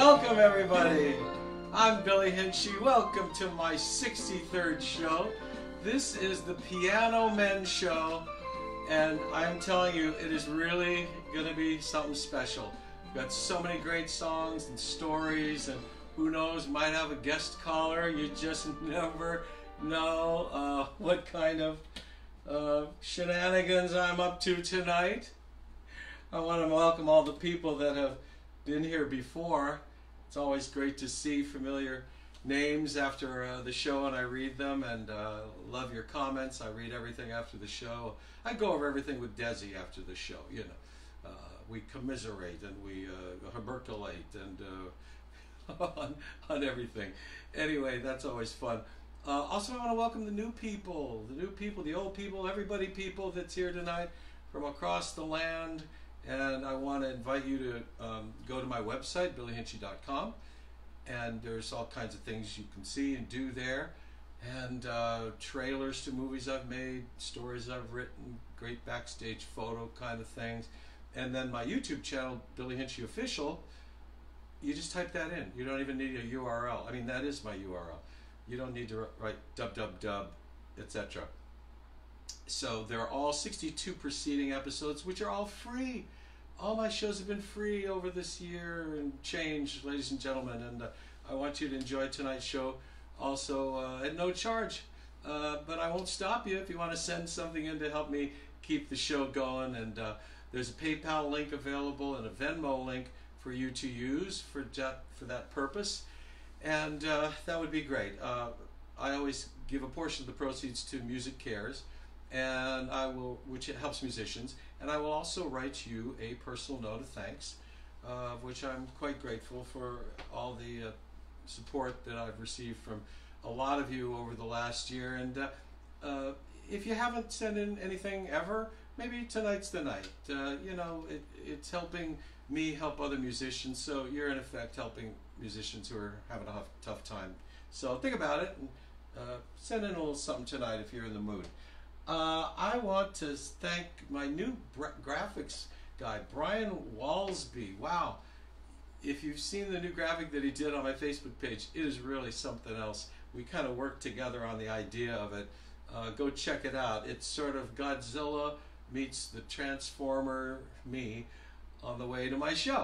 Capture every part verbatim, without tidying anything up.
Welcome everybody. I'm Billy Hinsche. Welcome to my sixty-third show. This is the Piano Men Show, and I'm telling you, it is really going to be something special. We've got so many great songs and stories, and who knows, might have a guest caller. You just never know uh, what kind of uh, shenanigans I'm up to tonight. I want to welcome all the people that have been here before. It's always great to see familiar names after uh, the show, and I read them, and uh, love your comments. I read everything after the show. I go over everything with Desi after the show. You know, uh, we commiserate and we uh, herberculate and uh, on, on everything. Anyway, that's always fun. Uh, also, I want to welcome the new people, the new people, the old people, everybody people that's here tonight from across the land. And I want to invite you to um, go to my website, billy hinsche dot com, and there's all kinds of things you can see and do there, and uh, trailers to movies I've made, stories I've written, great backstage photo kind of things, and then my YouTube channel, Billy Hinsche Official. You just type that in. You don't even need a U R L. I mean, that is my U R L. You don't need to write www, et cetera. So there are all sixty-two preceding episodes, which are all free. All my shows have been free over this year and change, ladies and gentlemen. And uh, I want you to enjoy tonight's show also uh, at no charge. Uh, but I won't stop you if you want to send something in to help me keep the show going. And uh, there's a PayPal link available and a Venmo link for you to use for that, for that purpose. And uh, that would be great. Uh, I always give a portion of the proceeds to MusiCares, and I will, which helps musicians, and I will also write you a personal note of thanks, uh, which I'm quite grateful for all the uh, support that I've received from a lot of you over the last year. And uh, uh, if you haven't sent in anything ever, maybe tonight's the night. Uh, you know, it, it's helping me help other musicians, so you're in effect helping musicians who are having a tough, tough time. So think about it, and uh, send in a little something tonight if you're in the mood. Uh, I want to thank my new graphics guy, Brian Walsby. Wow. If you've seen the new graphic that he did on my Facebook page, it is really something else. We kind of worked together on the idea of it. Uh, go check it out. It's sort of Godzilla meets the Transformer me on the way to my show.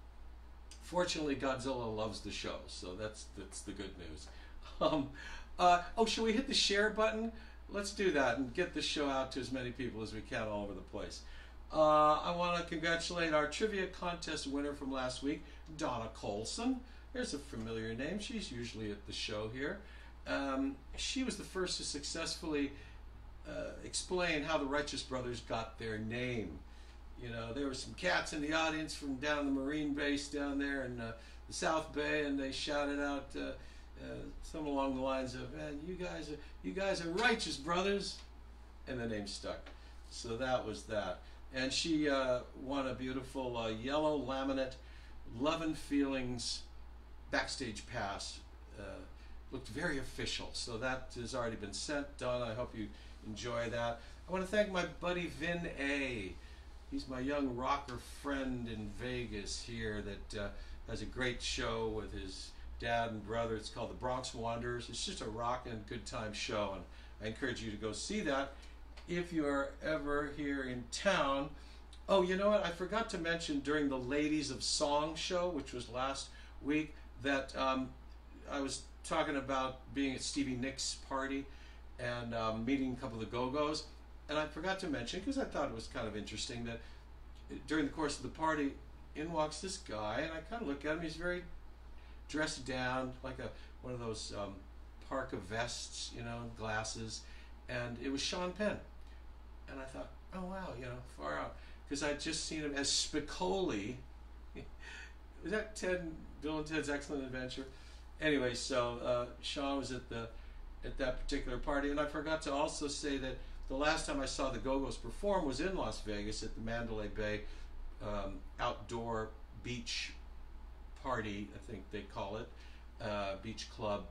Fortunately, Godzilla loves the show, so that's, that's the good news. Um, uh, oh, should we hit the share button? Let's do that and get this show out to as many people as we can all over the place. Uh, I want to congratulate our trivia contest winner from last week, Donna Colson. There's a familiar name. She's usually at the show here. Um, she was the first to successfully uh, explain how the Righteous Brothers got their name. You know, there were some cats in the audience from down the Marine base down there in uh, the South Bay, and they shouted out uh, Uh, some along the lines of, "Man, you guys are you guys are righteous brothers," and the name stuck. So that was that. And she uh, won a beautiful uh, yellow laminate Love and Feelings backstage pass. Uh, looked very official. So that has already been sent, done. I hope you enjoy that. I want to thank my buddy Vin A. He's my young rocker friend in Vegas here that uh, has a great show with his dad and brother. It's called The Bronx Wanderers. It's just a rockin' good time show, and I encourage you to go see that if you're ever here in town. Oh, you know what? I forgot to mention during the Ladies of Song show, which was last week, that um, I was talking about being at Stevie Nicks' party and um, meeting a couple of the Go-Go's, and I forgot to mention, because I thought it was kind of interesting, that during the course of the party, in walks this guy, and I kind of look at him. He's very dressed down, like a one of those um, parka vests, you know, glasses, and it was Sean Penn. And I thought, oh wow, you know, far out, because I'd just seen him as Spicoli. Was that Ted, Bill and Ted's Excellent Adventure? Anyway, so uh, Sean was at the at that particular party, and I forgot to also say that the last time I saw the Go-Go's perform was in Las Vegas at the Mandalay Bay um, outdoor beach party, I think they call it, uh, beach club.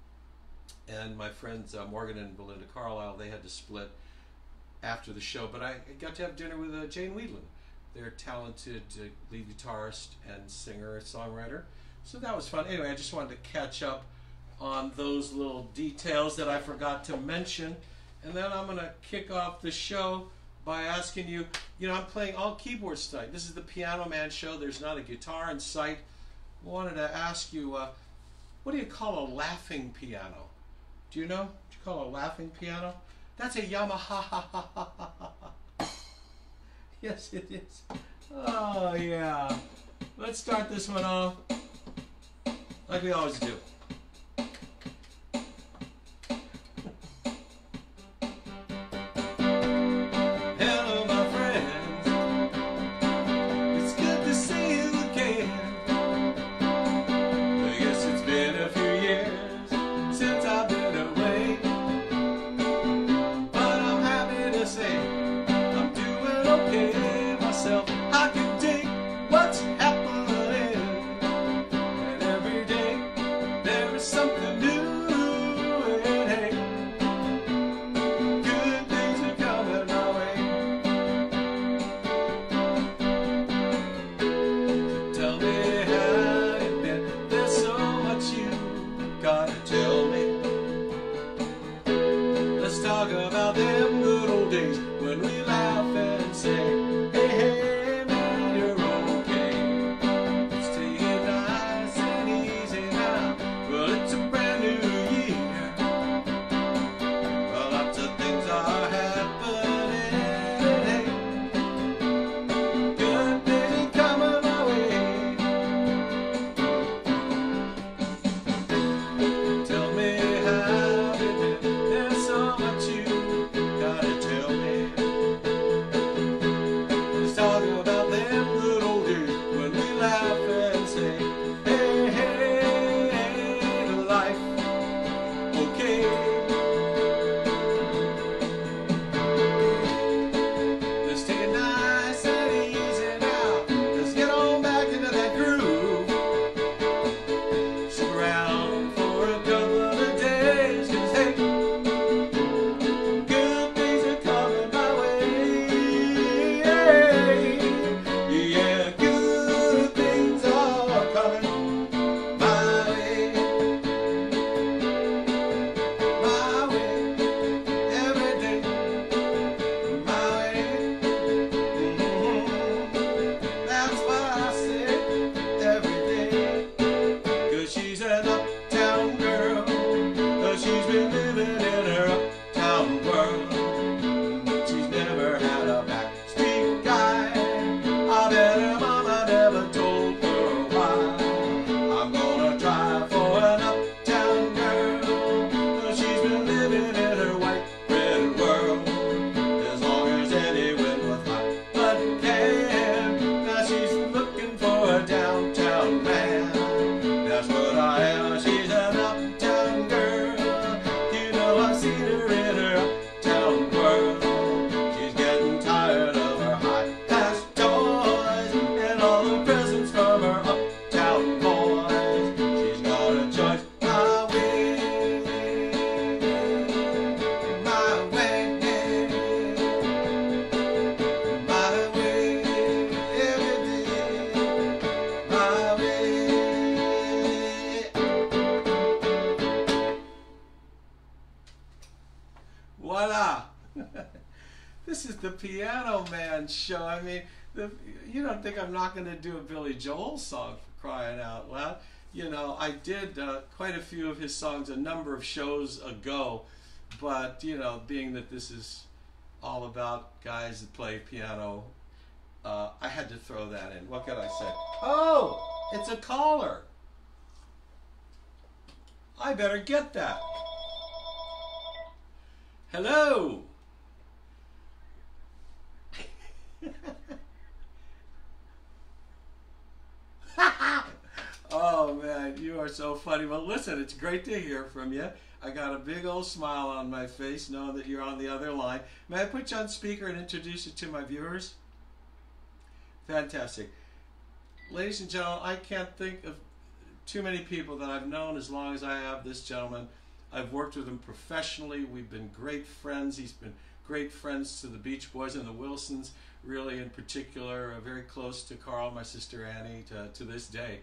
And my friends uh, Morgan and Belinda Carlisle, they had to split after the show, but I got to have dinner with uh, Jane Weedland. They're a talented uh, lead guitarist and singer, songwriter. So that was fun. Anyway, I just wanted to catch up on those little details that I forgot to mention. And then I'm going to kick off the show by asking you, you know, I'm playing all keyboards tonight. This is the Piano Man show. There's not a guitar in sight. I wanted to ask you, uh, what do you call a laughing piano? Do you know what you call a laughing piano? That's a Yamaha. Yes, it is. Oh, yeah. Let's start this one off like we always do. Hello, my friends. It's good to see you again. I guess it's been a few years since I've been away, but I'm happy to say I'm doing okay myself. I can take what's happening, and every day there is something new. And hey, good things are coming my way. So tell me how you've been. There's so much you gotta tell me. Let's talk about them good old days when we laugh and say, hey, hey, man, you're okay. Let's take it nice and easy now. Well, it's a brand new year. Well, lots of things are happening. Hey, good things coming my way. Tell me how you've been. There's so much you gotta tell me. Let's talk about them good old days when we laugh and say, hey, hey, hey, life, okay. Let's take it nice and easy now. Let's get on back into that groove. Stick around for a couple of days, 'cause hey, good things are coming my way. Yeah, good things are coming my way. My way, every day, my way. Mhm. That's what I say every day. 'Cause she's an uptown girl. 'Cause she's been living in her uptown world. She's never had a backstreet guy. I bet her mama never told her why. I'm gonna try for an uptown girl. 'Cause she's been living in her white bread world as long as any wind with hot blood can. Now she's looking for a downtown man. That's what I am. She's an uptown girl. You know I've seen her in her uptown world. She's getting tired of her high class toys and all the presents from her uptown boys. She's got a choice. My way, my way, my way, every day, my way. Voila! This is the Piano Man show. I mean, the, you don't think I'm not going to do a Billy Joel song, for crying out loud. You know, I did uh, quite a few of his songs a number of shows ago, but, you know, being that this is all about guys that play piano, uh, I had to throw that in. What could I say? Oh, it's a caller. I better get that. Hello. Oh man, you are so funny. Well, listen, it's great to hear from you. I got a big old smile on my face knowing that you're on the other line. May I put you on speaker and introduce you to my viewers? Fantastic. Ladies and gentlemen, I can't think of too many people that I've known as long as I have this gentleman. I've worked with him professionally. We've been great friends. He's been great friends to the Beach Boys and the Wilsons, really in particular, uh, very close to Carl, my sister Annie, to, to this day.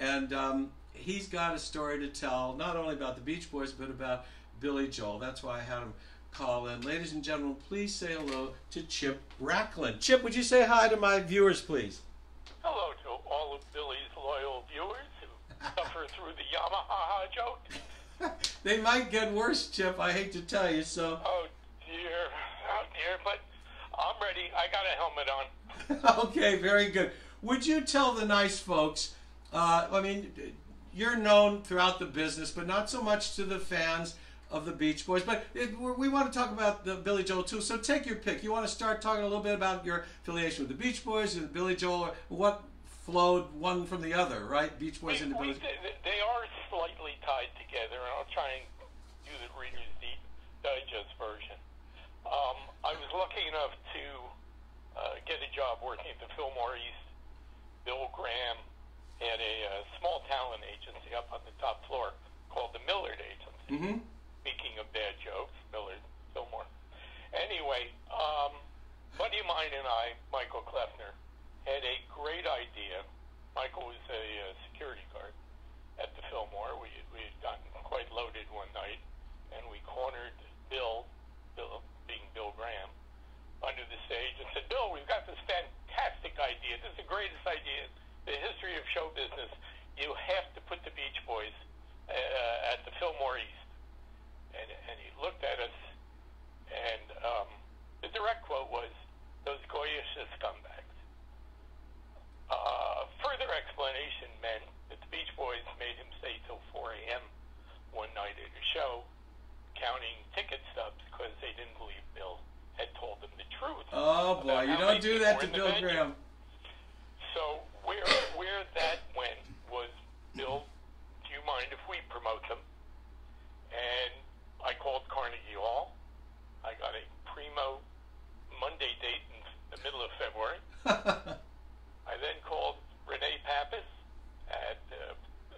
and um, he's got a story to tell, not only about the Beach Boys, but about Billy Joel. That's why I had him call in. Ladies and gentlemen, please say hello to Chip Rachlin. Chip, would you say hi to my viewers, please? Hello to all of Billy's loyal viewers who suffer through the Yamaha joke. They might get worse, Chip, I hate to tell you, so... Oh, dear. Oh, dear. But I'm ready. I got a helmet on. Okay, very good. Would you tell the nice folks, uh, I mean, you're known throughout the business, but not so much to the fans of the Beach Boys, but it, we want to talk about the Billy Joel too, so take your pick. You want to start talking a little bit about your affiliation with the Beach Boys and Billy Joel, or what flowed one from the other, right? Beach Boys we, and the we, Billy They are slightly tied together, and I'll try and do the Reader's Digest version. Um, I was lucky enough to uh, get a job working at the Fillmore East. Bill Graham had a uh, small talent agency up on the top floor called the Millard Agency. Mm-hmm. Speaking of bad jokes, Millard, Fillmore. Anyway, um, buddy of mine and I, Michael Kleffner, had a great idea. Michael was a uh, security guard at the Fillmore. We, we had gotten quite loaded one night, and we cornered Bill, Bill being Bill Graham, under the stage and said, Bill, we've got this fantastic idea. This is the greatest idea in the history of show business. You have to put the Beach Boys uh, at the Fillmore East. And, and he looked at us, and um, the direct quote was, those Goyish scumbags. Uh, further explanation meant that the Beach Boys made him stay till four a.m. one night at a show, counting ticket stubs because they didn't believe Bill had told them the truth. Oh boy, you don't do that to Bill Graham. So where where that went was, Bill, do you mind if we promote them? And I called Carnegie Hall. I got a primo Monday date in the middle of February. I then called Renee Pappas at uh,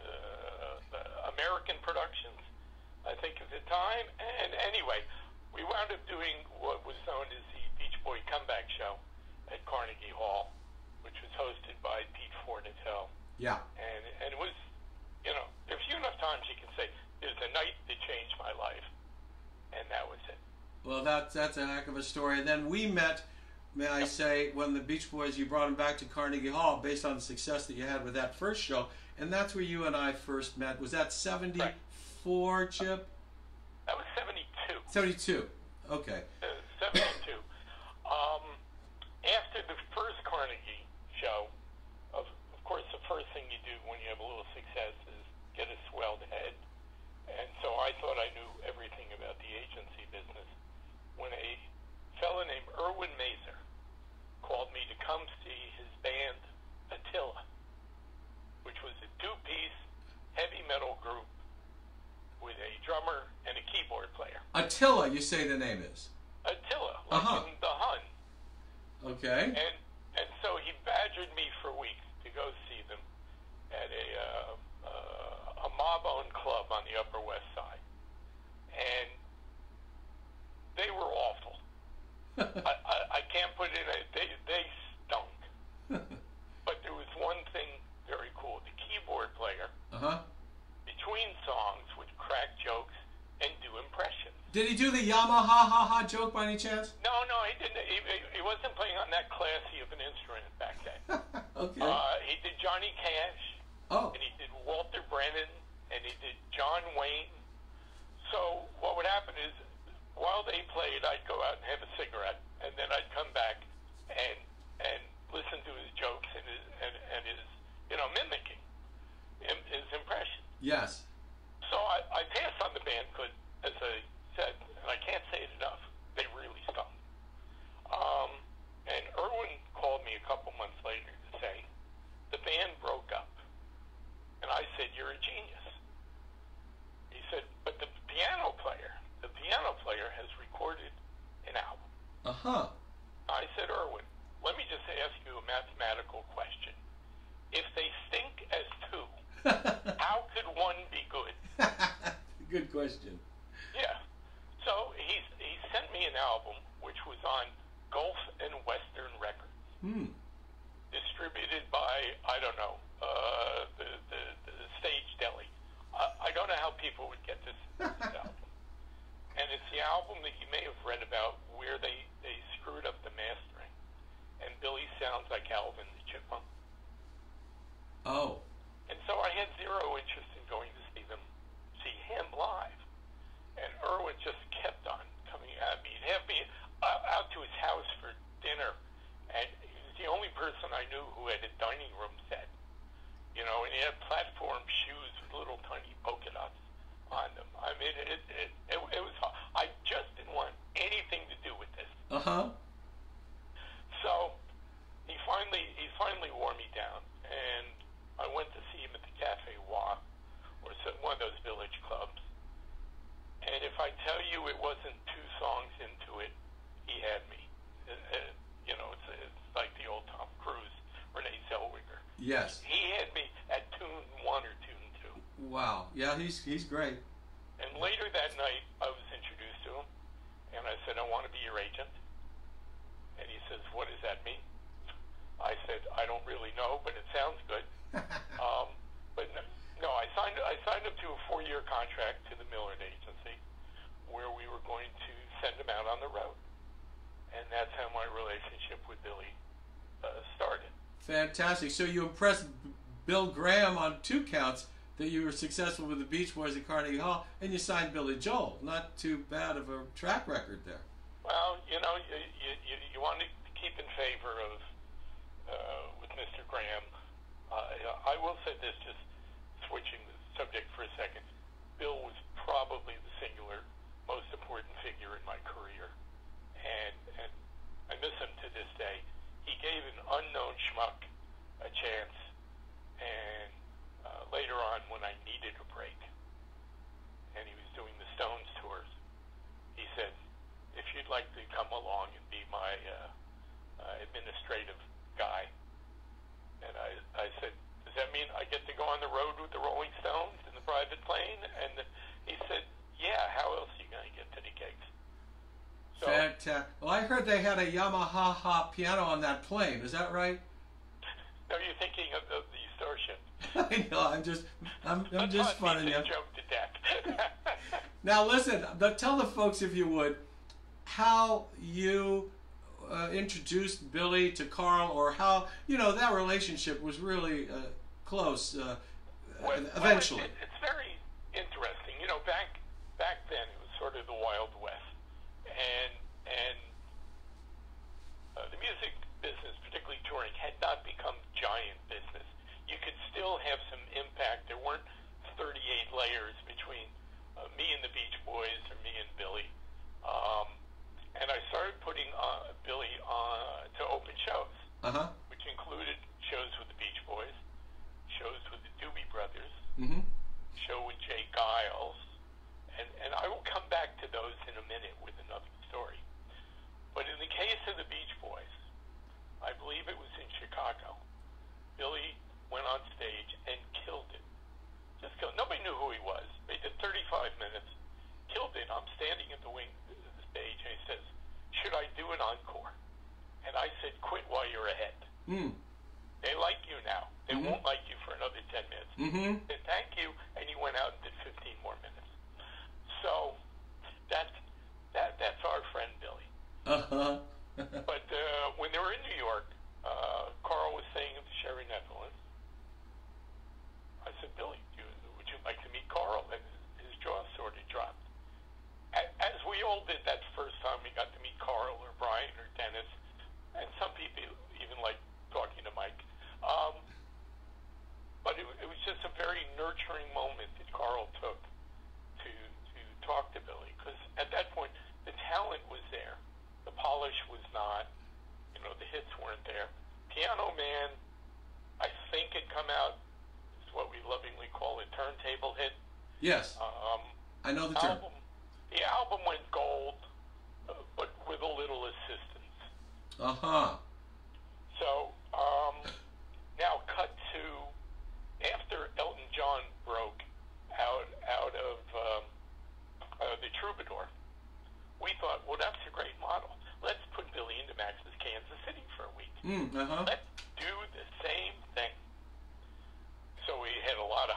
uh, American Productions, I think at the time. And anyway, we wound up doing what was known as the Beach Boy Comeback Show at Carnegie Hall, which was hosted by Pete Fornatel. Yeah. And, and it was, you know, there are few enough times you can say, there's a night that changed my life. And that was it. Well, that's that's a heck of a story. And then we met, may I say, when the Beach Boys, you brought them back to Carnegie Hall based on the success that you had with that first show. And that's where you and I first met. Was that seventy-four, right. Chip? That was seventy-two. seventy-two. Okay. Uh, seventy-two. um, after the first Carnegie show, of, of course, the first thing you do when you have a little success is get a swelled head. And so I thought I knew everything about the agency business when a fellow named Erwin Mazer called me to come see his band Attila, which was a two-piece heavy metal group with a drummer and a keyboard player. Attila, you say the name is? Attila, like uh-huh. in The Hun. Okay. And and so he badgered me for weeks to go see them at a uh, uh, a mob-owned club on the Upper West Side, and they were awful. I, I, I can't put it in. A, they they stunk. But there was one thing very cool. The keyboard player, uh-huh. between songs, would crack jokes and do impressions. Did he do the Yamaha ha ha joke by any chance? No, no, he didn't. He, he wasn't playing on that classy of an instrument back then. Okay. Uh, he did Johnny Cash. Oh. And he did Walter Brennan, and he did John Wayne. So what would happen is, while they played, I'd go out and have a cigarette, and then I'd come back and and listen to his jokes and his and, and his you know mimicking him, his impression. Yes. So I, I passed on the band because, as I said, and I can't say it enough, they really stunk. Um, and Erwin called me a couple months later to say the band broke up. And I said, you're a genius. He said, but the piano player, the piano player has recorded an album. Uh-huh. I said, Erwin, let me just ask you a mathematical question. If they stink as two, how could one be good? Good question. Yeah. So he, he sent me an album which was on Gulf and Western Records. Hmm. Distributed by, I don't know, uh, the, the people would get this, this album. And it's the album that you may have read about where they, they screwed up the mastering. And Billy sounds like Alvin the Chipmunk. Oh. And so I had zero interest in going to see them, see him live. And Irwin just kept on coming at me. He'd have me uh, out to his house for dinner. And he was the only person I knew who had a dining room set. You know, and he had platform shoes with little tiny polka dots on them. I mean, it, it, it, it was, I just didn't want anything to do with this. Uh-huh. So he finally, he finally wore me down, and I went to see him at the Cafe Wa, or some, one of those village clubs. And if I tell you it wasn't two songs into it, he had me. It, it, you know, it's, it's like the old Tom Cruise, Renee Zellweger. Yes. He had me at tune one or tune two. Wow. Yeah, he's he's great. And later that night, I was introduced to him, and I said, I want to be your agent. And he says, what does that mean? I said, I don't really know, but it sounds good. um, but no, no, I signed I signed up to a four-year contract to the Millard Agency, where we were going to send him out on the road. And that's how my relationship with Billy uh, started. Fantastic. So you impressed Bill Graham on two counts, that you were successful with the Beach Boys at Carnegie Hall, and you signed Billy Joel. Not too bad of a track record there. Well, you know, you, you, you want to keep in favor of, uh, with Mister Graham. Uh, I will say this, just switching the subject for a second. Bill was probably the singular most important figure in my career. And, and I miss him to this day. He gave an unknown schmuck a chance, and uh, later on when I needed a break, and he was doing the Stones tours, he said, if you'd like to come along and be my uh, uh, administrative guy. And I, I said, does that mean I get to go on the road with the Rolling Stones in the private plane? And he said, yeah, how else are you going to get to the gigs? So, Fantastic. Well, I heard they had a Yamaha piano on that plane. Is that right? No, you're thinking of the, the Starship. I know. I'm just, I'm, I'm Let's just not funning beat you. this joke to death. Now, listen. The, tell the folks, if you would, how you uh, introduced Billy to Carl, or how you know that relationship was really uh, close. Uh, well, eventually, well, it, it's very interesting. You know, back back then it was sort of the Wild West. And and uh, the music business, particularly touring, had not become giant business. You could still have some impact. There weren't thirty-eight layers between uh, me and the Beach Boys or me and Billy. Um, and I started putting uh, Billy on to open shows, uh-huh. which included shows with the Beach Boys, shows with the Doobie Brothers, mm-hmm. show with Jay Giles. And, and I will come back to those in a minute with another story. But in the case of the Beach Boys, I believe it was in Chicago, Billy went on stage and killed it. Just killed it. Nobody knew who he was. They did thirty-five minutes, killed it. I'm standing at the wing of the stage, and he says, should I do an encore? And I said, quit while you're ahead. Mm. They like you now. They mm-hmm. won't like you for another ten minutes. Mm-hmm. Said, thank you, and he went out and did fifteen more minutes. So that's that that's our friend Billy. Uh-huh. But uh, when they were in New York, uh, Carl was staying at the Sherry Netherlands. I said, Billy, you, would you like to meet Carl? And his jaw sort of dropped. As we all did that first time we got to meet Carl or Brian or Dennis, and some people even like talking to Mike. Um, but it, it was just a very nurturing moment that Carl took to to talk to Billy, because at that point the talent was there, the polish was not, you know, the hits weren't there. Piano Man, I think had come out, is what we lovingly call a turntable hit. Yes. Um, I know the term. album, the album went gold, uh, but with a little assistance. Uh-huh. So, um, now cut to after Elton John broke out out of um, uh, the Troubadour, we thought, well, that's a great model. Let's put Billy into Max's Kansas City for a week. Mm, uh-huh. Let's do the same thing. So we had a lot of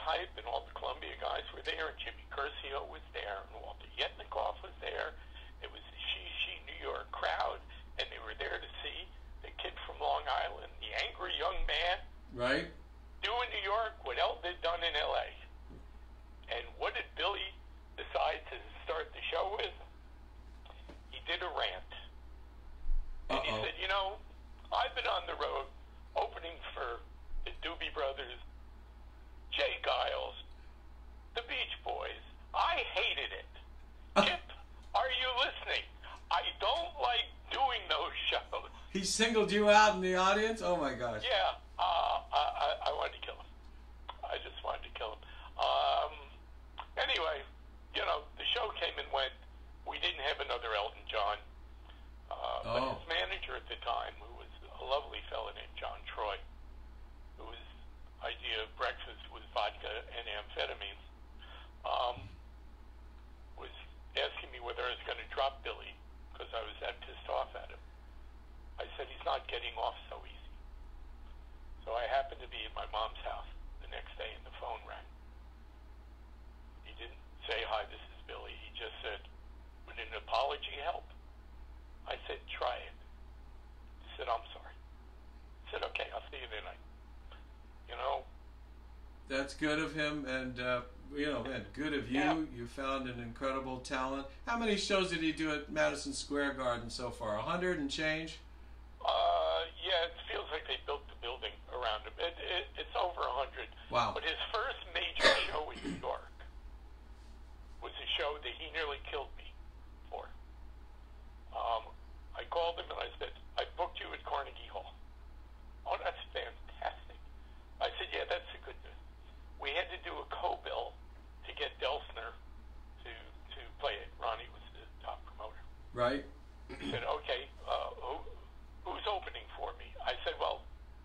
Hype and all the Columbia guys were there, and Jimmy Curcio was there, and Walter Yetnikoff was there. It was the she-she New York crowd, and they were there to see the kid from Long Island, the angry young man, right, do in New York what Eld had done in L A. And what did Billy decide to start the show with? He did a rant. And Uh-oh. he said, you know, I've been on the road opening for the Doobie Brothers, Jay Giles, the Beach Boys. I hated it. Chip, are you listening? I don't like doing those shows. He singled you out in the audience? Oh my gosh. Yeah, uh, I, I, I wanted to kill him. I just wanted to kill him. Um, anyway, you know, the show came and went. We didn't have another Elton John. Uh, oh. But his manager at the time, who was a lovely fellow named John Troy, whose idea of breakfast was vodka and amphetamines, um, was asking me whether I was going to drop Billy because I was that pissed off at him. I said, he's not getting off so easy. So I happened to be at my mom's house the next day and the phone rang. He didn't say, hi, this is Billy. He just said, would an apology help? I said, try it. He said, I'm sorry. I said, okay, I'll see you tonight. You know? That's good of him, and, uh, you know, man, good of you. Yeah. You found an incredible talent. How many shows did he do at Madison Square Garden so far? A hundred and change? Uh, yeah, it feels like they built the building around him. It, it, it's over a hundred. Wow. But his first major show in New York was a show that he nearly killed me for. Um, I called him and I said, I booked you at Carnegie Hall. Oh, that's fantastic. I said, yeah, that's the good news. We had to do a co-bill to get Delsner to, to play it. Ronnie was the top promoter. Right. He said, okay, uh, who, who's opening for me? I said, well,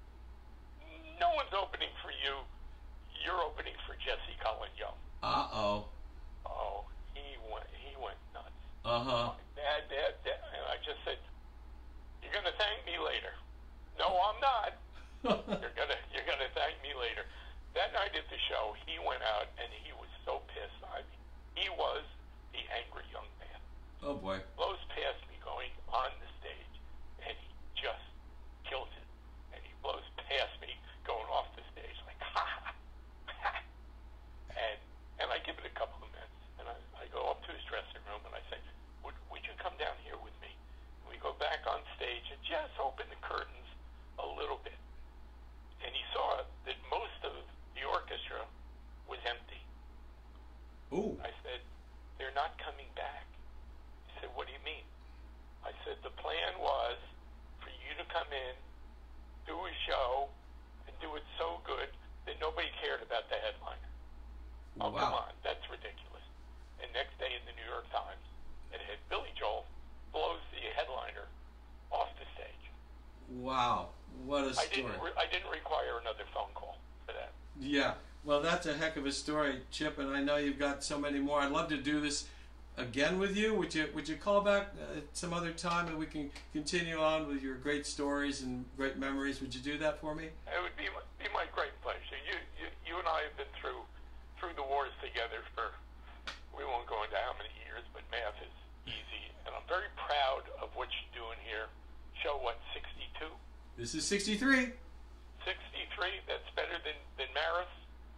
no one's opening for you. You're opening for Jesse Colin Young. Uh-oh. Oh, he went, he went nuts. Uh-huh. Dad, dad, dad. And I just said, you're going to thank me later. No, I'm not. you're going to you're gonna thank me later. That night at the show, he went out and he was so pissed. I mean, he was the angry young man. Oh, boy. Blows past me going on the stage, and he just kills it. And he blows past me going off the stage like, ha, ha, ha. And, and I give it a couple of minutes, and I, I go up to his dressing room, and I say, would, would you come down here with me? And we go back on stage and just open the curtains a little bit. And he saw that most of the orchestra was empty. Ooh. I said, they're not coming back. He said, what do you mean? I said, the plan was for you to come in, do a show, and do it so good that nobody cared about the headliner. Oh, wow. come on, that's ridiculous. And next day in the New York Times, it had Billy Joel blows the headliner off the stage. Wow, what a story. I didn't, re- I didn't require another phone call for that. Yeah, well, that's a heck of a story, Chip, and I know you've got so many more. I'd love to do this again with you. Would you would you call back at some other time and we can continue on with your great stories and great memories? Would you do that for me? It would be my, be my great pleasure. You, you you and I have been through through the wars together for, we won't go into how many years, but math is easy, and I'm very proud of what you're doing here. Show, what, sixty-two? This is sixty-three. sixty-three, that's better than, than Maris.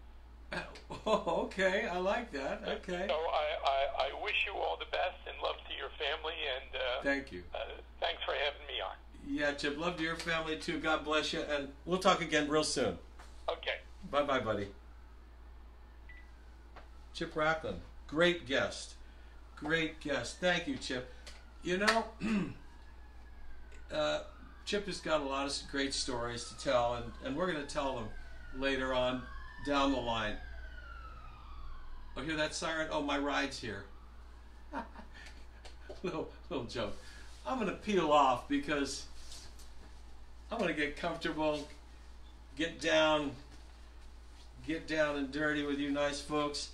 Oh, okay, I like that, okay. So I, I, I wish you all the best and love to your family, and uh, thank you. Uh, thanks for having me on. Yeah, Chip, love to your family too. God bless you, and we'll talk again real soon. Okay. Bye-bye, buddy. Chip Rachlin, great guest. Great guest. Thank you, Chip. You know, uh, Chip has got a lot of great stories to tell, and, and we're going to tell them later on down the line. Oh, hear that siren? Oh, my ride's here. little, little joke. I'm going to peel off because I'm going to get comfortable, get down, get down and dirty with you nice folks.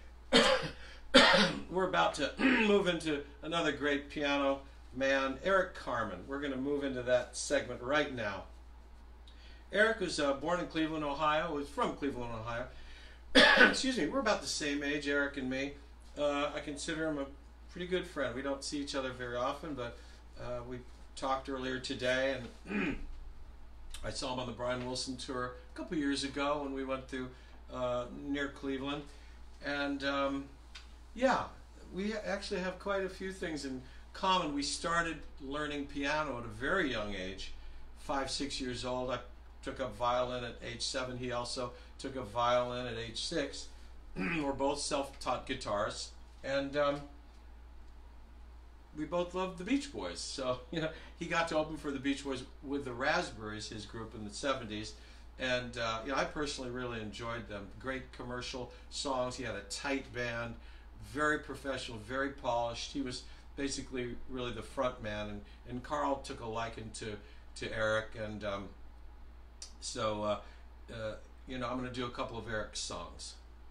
We're about to move into another great piano man, Eric Carmen. We're going to move into that segment right now. Eric was uh, born in Cleveland, Ohio. Was from Cleveland, Ohio. excuse me, we're about the same age, Eric and me. Uh, I consider him a pretty good friend. We don't see each other very often, but uh, we talked earlier today, and I saw him on the Brian Wilson tour a couple years ago when we went through uh, near Cleveland. And um, yeah, we actually have quite a few things in common. We started learning piano at a very young age, five, six years old. I took up violin at age seven. He also took up violin at age six. We're both self-taught guitarists, and um, we both loved the Beach Boys. So, you know, he got to open for the Beach Boys with the Raspberries, his group in the seventies. And, uh, you know, I personally really enjoyed them. Great commercial songs. He had a tight band, very professional, very polished. He was basically really the front man. And, and Carl took a liking to, to Eric. And um, so, uh, uh, you know, I'm going to do a couple of Eric's songs.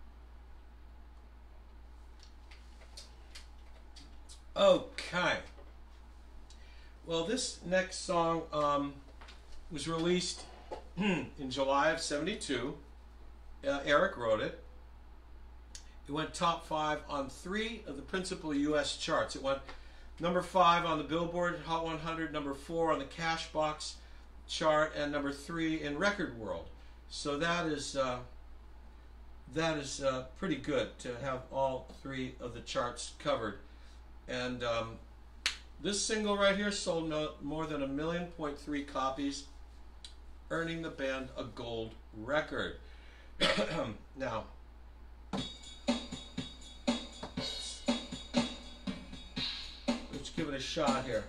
Okay. Well, this next song um, was released in July of seventy-two. Uh, Eric wrote it. It went top five on three of the principal U S charts. It went number five on the Billboard Hot one hundred, number four on the Cashbox chart, and number three in Record World. So that is uh, that is uh, pretty good to have all three of the charts covered. And um, this single right here sold no, more than a million point three copies, earning the band a gold record. Now, let's give it a shot here.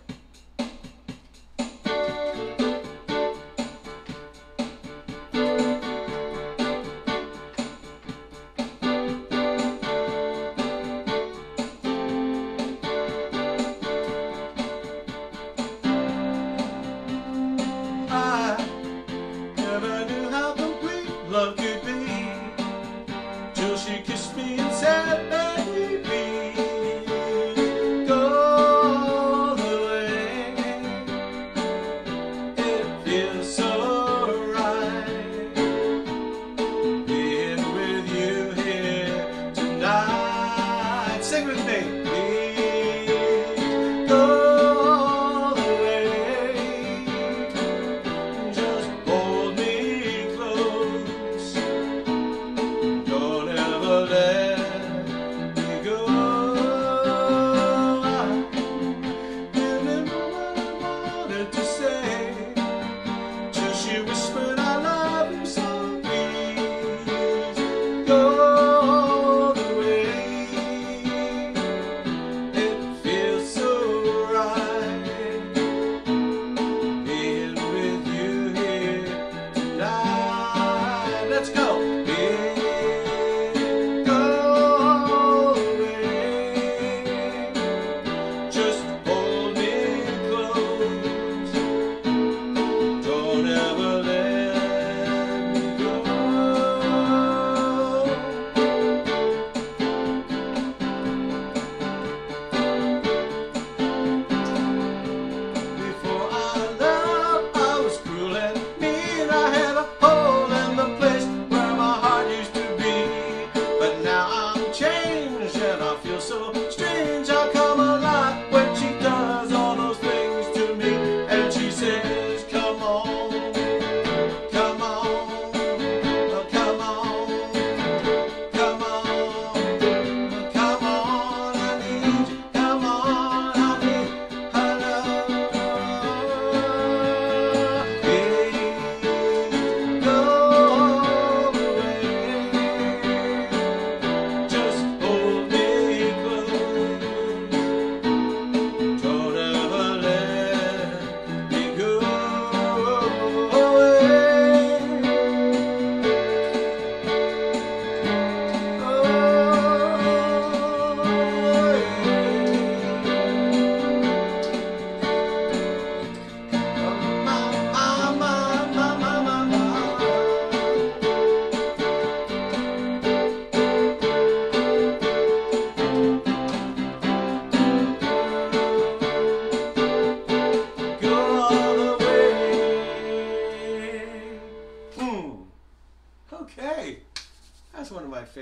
Don't ever let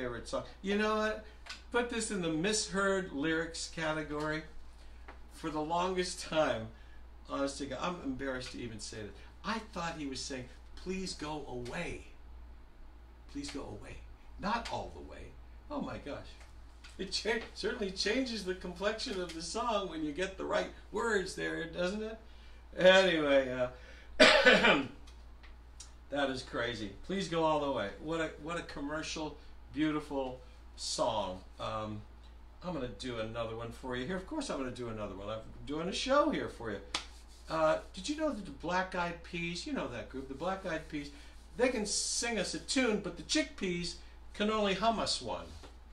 favorite song. You know what? Put this in the misheard lyrics category. For the longest time, honestly, I'm embarrassed to even say that. I thought he was saying, please go away. Please go away. Not all the way. Oh my gosh. It cha certainly changes the complexion of the song when you get the right words there, doesn't it? Anyway, uh, that is crazy. Please go all the way. What a what a commercial, beautiful song. Um, I'm going to do another one for you here. Of course I'm going to do another one. I'm doing a show here for you. Uh, did you know that the Black Eyed Peas, you know that group, the Black Eyed Peas, they can sing us a tune, but the Chickpeas can only hum us one.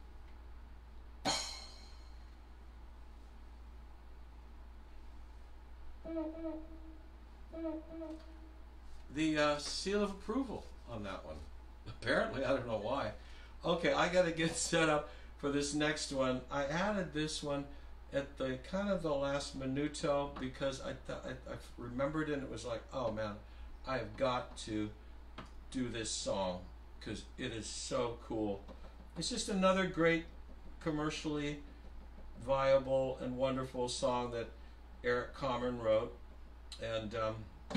The uh, seal of approval on that one. Apparently, I don't know why. Okay, I got to get set up for this next one. I added this one at the kind of the last minuto because I, th I, I remembered it and it was like, oh man, I have got to do this song because it is so cool. It's just another great commercially viable and wonderful song that Eric Carmen wrote. And um,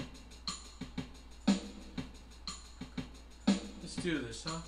let's do this, huh?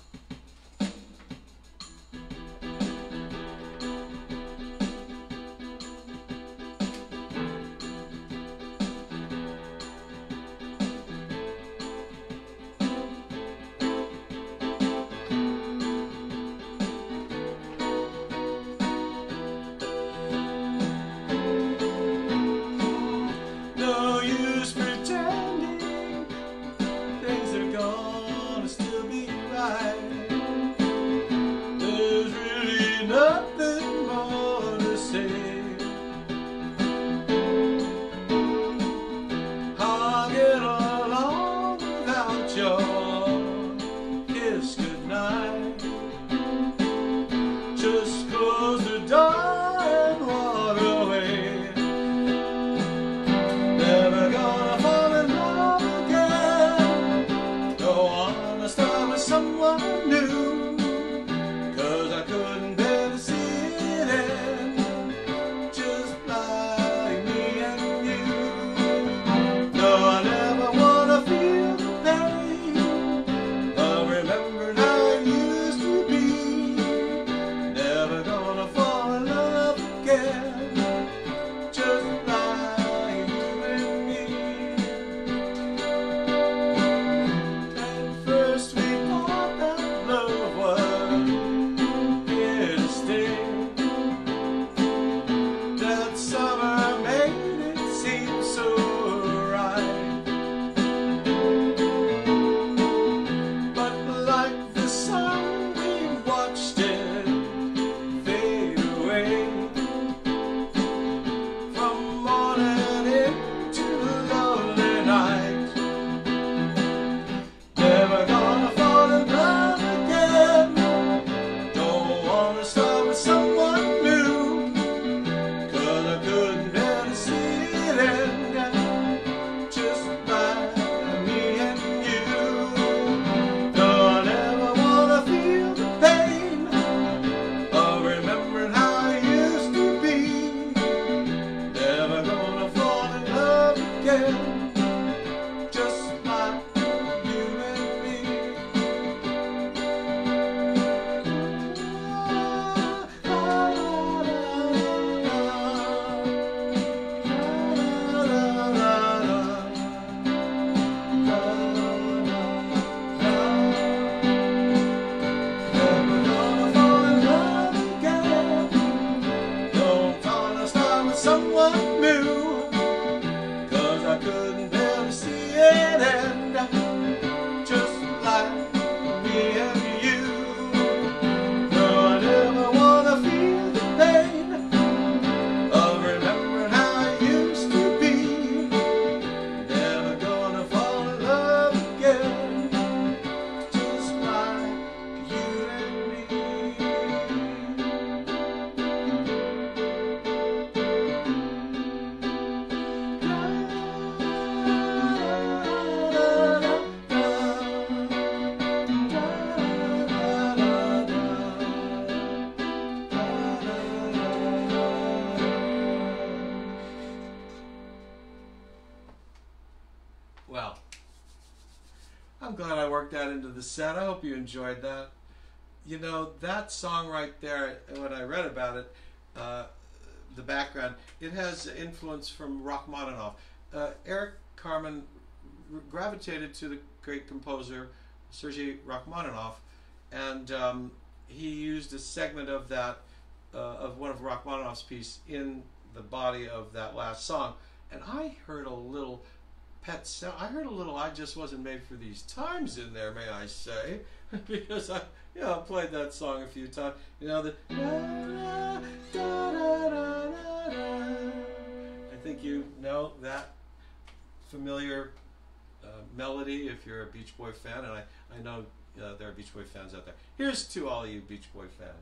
work that into the set. I hope you enjoyed that. You know, that song right there, when I read about it, uh, the background, it has influence from Rachmaninoff. Uh, Eric Carmen gravitated to the great composer Sergei Rachmaninoff, and um, he used a segment of that, uh, of one of Rachmaninoff's piece in the body of that last song. And I heard a little pet sound. I heard a little "I Just Wasn't Made for These Times" in there, may I say, because I, you know, played that song a few times. You know, the da, da, da, da, da, da. I think you know that familiar uh, melody if you're a Beach Boy fan, and I, I know uh, there are Beach Boy fans out there. Here's to all you Beach Boy fans.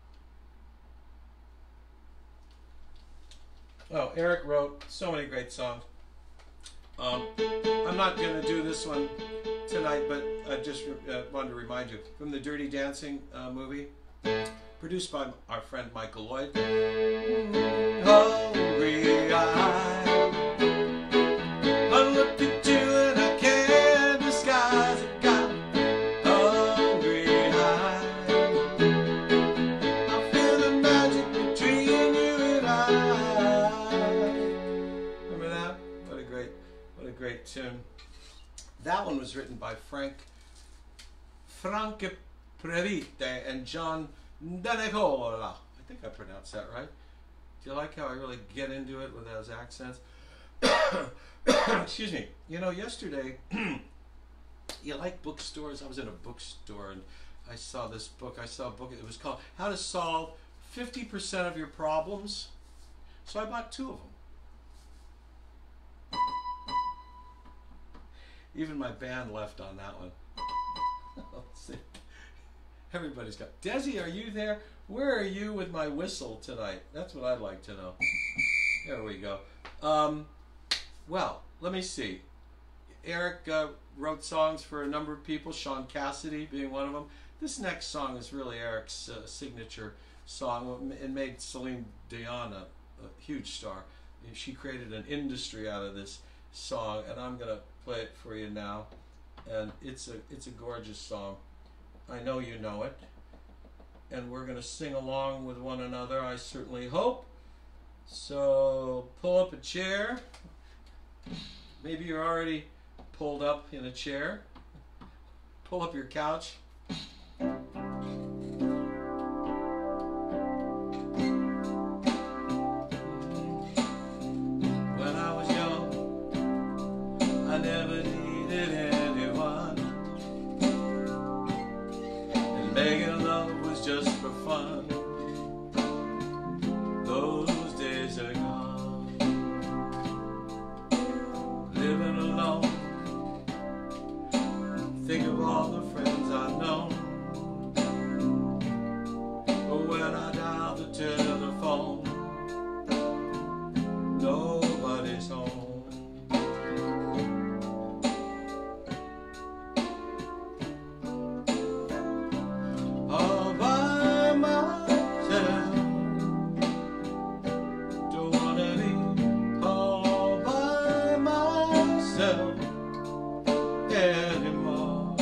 Oh, Eric wrote so many great songs. Um, I'm not going to do this one tonight, but I just uh, wanted to remind you, from the Dirty Dancing uh, movie, produced by our friend Michael Lloyd. Hungry eye, I look at you and I can't disguise it. Got hungry eye, I feel the magic between you and I. Remember that? What a great, what a great tune. That one was written by Frank Franke Previte and John Danecola. I think I pronounced that right. Do you like how I really get into it with those accents? Excuse me. You know, yesterday, you like bookstores? I was in a bookstore and I saw this book. I saw a book. It was called How to Solve fifty percent of Your Problems. So I bought two of them. Even my band left on that one. Let's see. Everybody's got... Desi, are you there? Where are you with my whistle tonight? That's what I'd like to know. There we go. Um, well, let me see. Eric uh, wrote songs for a number of people, Sean Cassidy being one of them. This next song is really Eric's uh, signature song. It made Celine Dion a, a huge star. She created an industry out of this song, and I'm going to play it for you now. And it's a, it's a gorgeous song. I know you know it. And we're going to sing along with one another, I certainly hope. So pull up a chair. Maybe you're already pulled up in a chair. Pull up your couch. When I was young, I never needed anyone, and making love was just for fun. Those days are gone. Living alone, think of all the friends I've known. But when I dial the telephone, nobody's home. All by myself, don't wanna leave. All by myself anymore.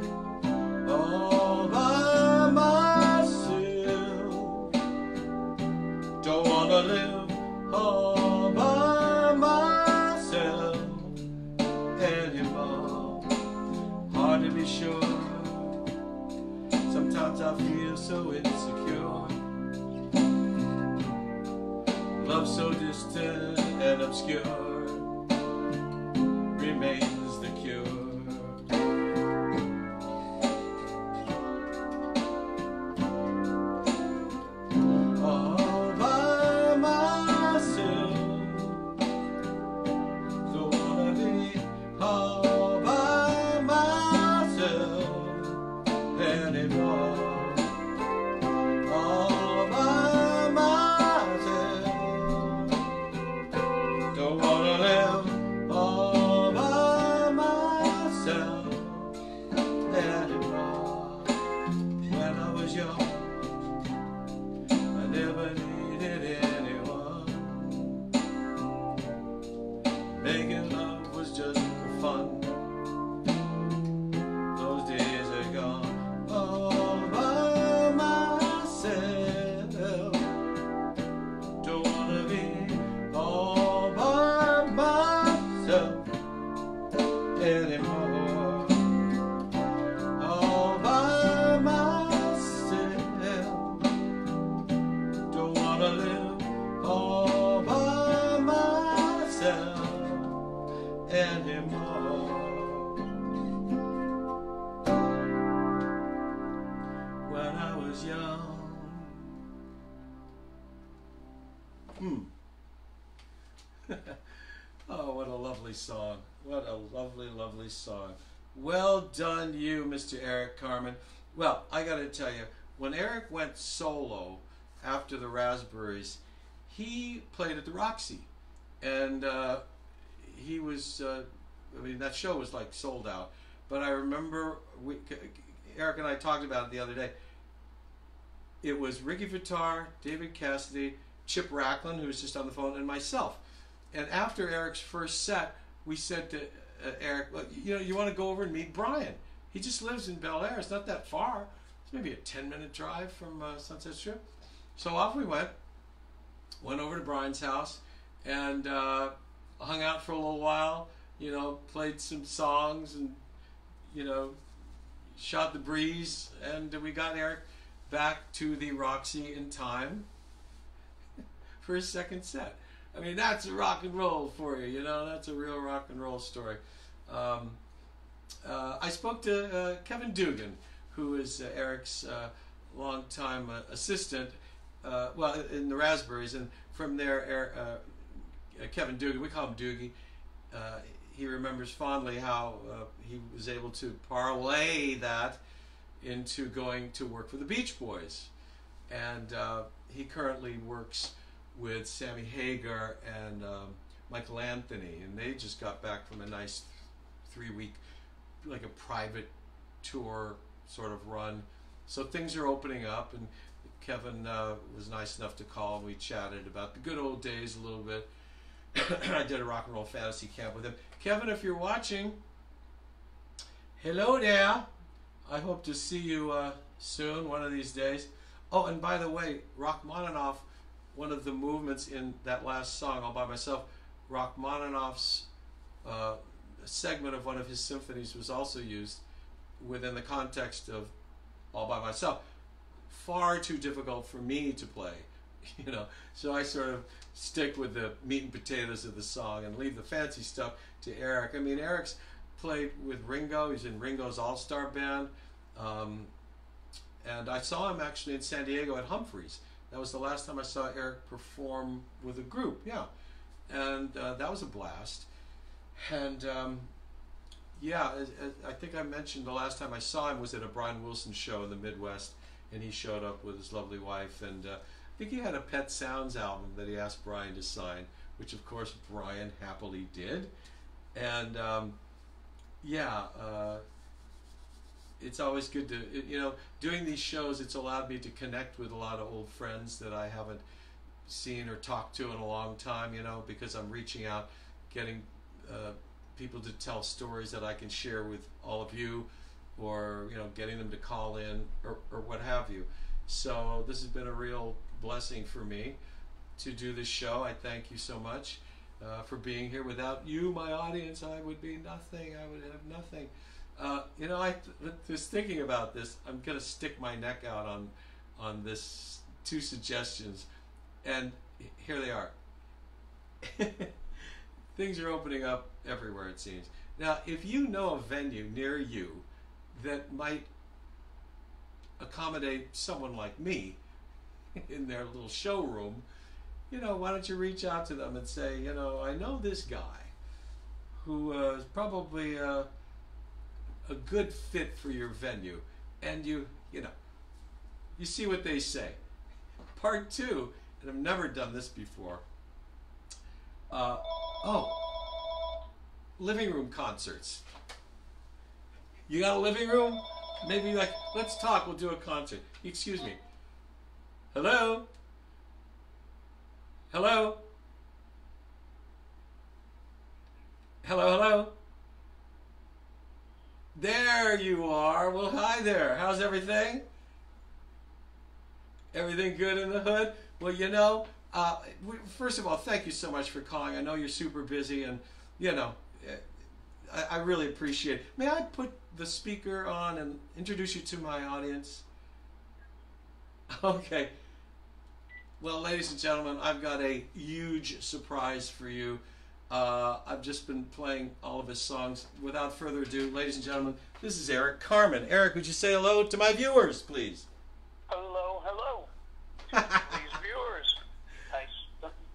All by myself, don't wanna live. All by myself anymore. Hard to be sure. Sometimes I feel so insecure. Love so distant and obscure remains the cure. All by myself, don't wanna be all by myself anymore. All by myself, don't wanna Hmm. Oh, what a lovely song. What a lovely, lovely song. Well done you, Mister Eric Carmen. Well, I got to tell you, when Eric went solo after the Raspberries, he played at the Roxy. And uh, he was, uh, I mean, that show was like sold out. But I remember, we, Eric and I talked about it the other day. It was Ricky Vittar, David Cassidy, Chip Rachlin, who was just on the phone, and myself. And after Eric's first set, we said to uh, Eric, well, you know, you want to go over and meet Brian? He just lives in Bel Air. It's not that far. It's maybe a ten minute drive from uh, Sunset Strip. So off we went. Went over to Brian's house and uh, hung out for a little while. You know, played some songs and, you know, shot the breeze. And we got Eric back to the Roxy in time for his second set. I mean, that's rock and roll for you, you know, that's a real rock and roll story. Um, uh, I spoke to uh, Kevin Dugan, who is uh, Eric's uh, longtime uh, assistant, uh, well, in the Raspberries, and from there, Eric, uh, Kevin Dugan, we call him Doogie, uh, he remembers fondly how uh, he was able to parlay that into going to work for the Beach Boys. And uh, he currently works with Sammy Hagar and um, Michael Anthony, and they just got back from a nice three-week, like a private tour sort of run. So things are opening up, and Kevin uh, was nice enough to call, and we chatted about the good old days a little bit. I did a rock and roll fantasy camp with him. Kevin, if you're watching, hello there. I hope to see you uh, soon, one of these days. Oh, and by the way, Rachmaninoff, one of the movements in that last song, All By Myself, Rachmaninoff's uh, segment of one of his symphonies was also used within the context of All By Myself. Far too difficult for me to play, you know, so I sort of stick with the meat and potatoes of the song and leave the fancy stuff to Eric. I mean, Eric's played with Ringo. He's in Ringo's All-Star Band. Um, and I saw him actually in San Diego at Humphreys. That was the last time I saw Eric perform with a group, yeah. And uh, that was a blast. And um, yeah, as, as I think I mentioned the last time I saw him was at a Brian Wilson show in the Midwest, and he showed up with his lovely wife. And uh, I think he had a Pet Sounds album that he asked Brian to sign, which of course Brian happily did. And um, yeah, uh, it's always good to, you know, doing these shows, it's allowed me to connect with a lot of old friends that I haven't seen or talked to in a long time, you know, because I'm reaching out, getting uh, people to tell stories that I can share with all of you, or, you know, getting them to call in, or, or what have you. So this has been a real blessing for me to do this show. I thank you so much uh, for being here. Without you, my audience, I would be nothing. I would have nothing. Uh, you know, I th was thinking about this. I'm going to stick my neck out on on this two suggestions, and here they are. Things are opening up everywhere, it seems. Now, if you know a venue near you that might accommodate someone like me in their little showroom, you know, why don't you reach out to them and say, you know, I know this guy who uh, is probably uh, a good fit for your venue, and you, you know, you see what they say. Part two, and I've never done this before. Uh, oh, living room concerts. You got a living room? Maybe like, let's talk, we'll do a concert. Excuse me. Hello? Hello? Hello, hello? There you are. Well, hi there. How's everything? Everything good in the hood? Well, you know, uh, first of all, thank you so much for calling. I know you're super busy, and, you know, I, I really appreciate it. May I put the speaker on and introduce you to my audience? Okay. Well, ladies and gentlemen, I've got a huge surprise for you. Uh, I've just been playing all of his songs. Without further ado, ladies and gentlemen, this is Eric Carmen. Eric, would you say hello to my viewers, please? Hello, hello. To these viewers. Nice,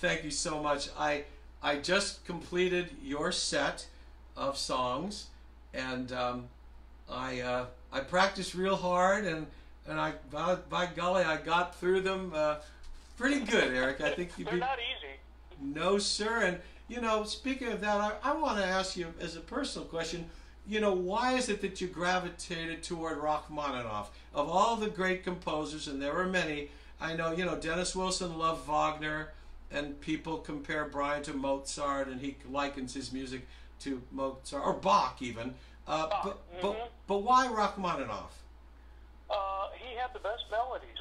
thank you so much. I I just completed your set of songs, and um, I uh, I practiced real hard, and and I by, by golly I got through them uh, pretty good, Eric. I think you'd They're be not easy. no sir. And you know, speaking of that, I, I want to ask you as a personal question. You know, why is it that you gravitated toward Rachmaninoff? Of all the great composers, and there were many, I know, you know, Dennis Wilson loved Wagner, and people compare Brian to Mozart, and he likens his music to Mozart, or Bach even. Uh, Bach. but, Mm-hmm. but, but why Rachmaninoff? Uh, he had the best melodies.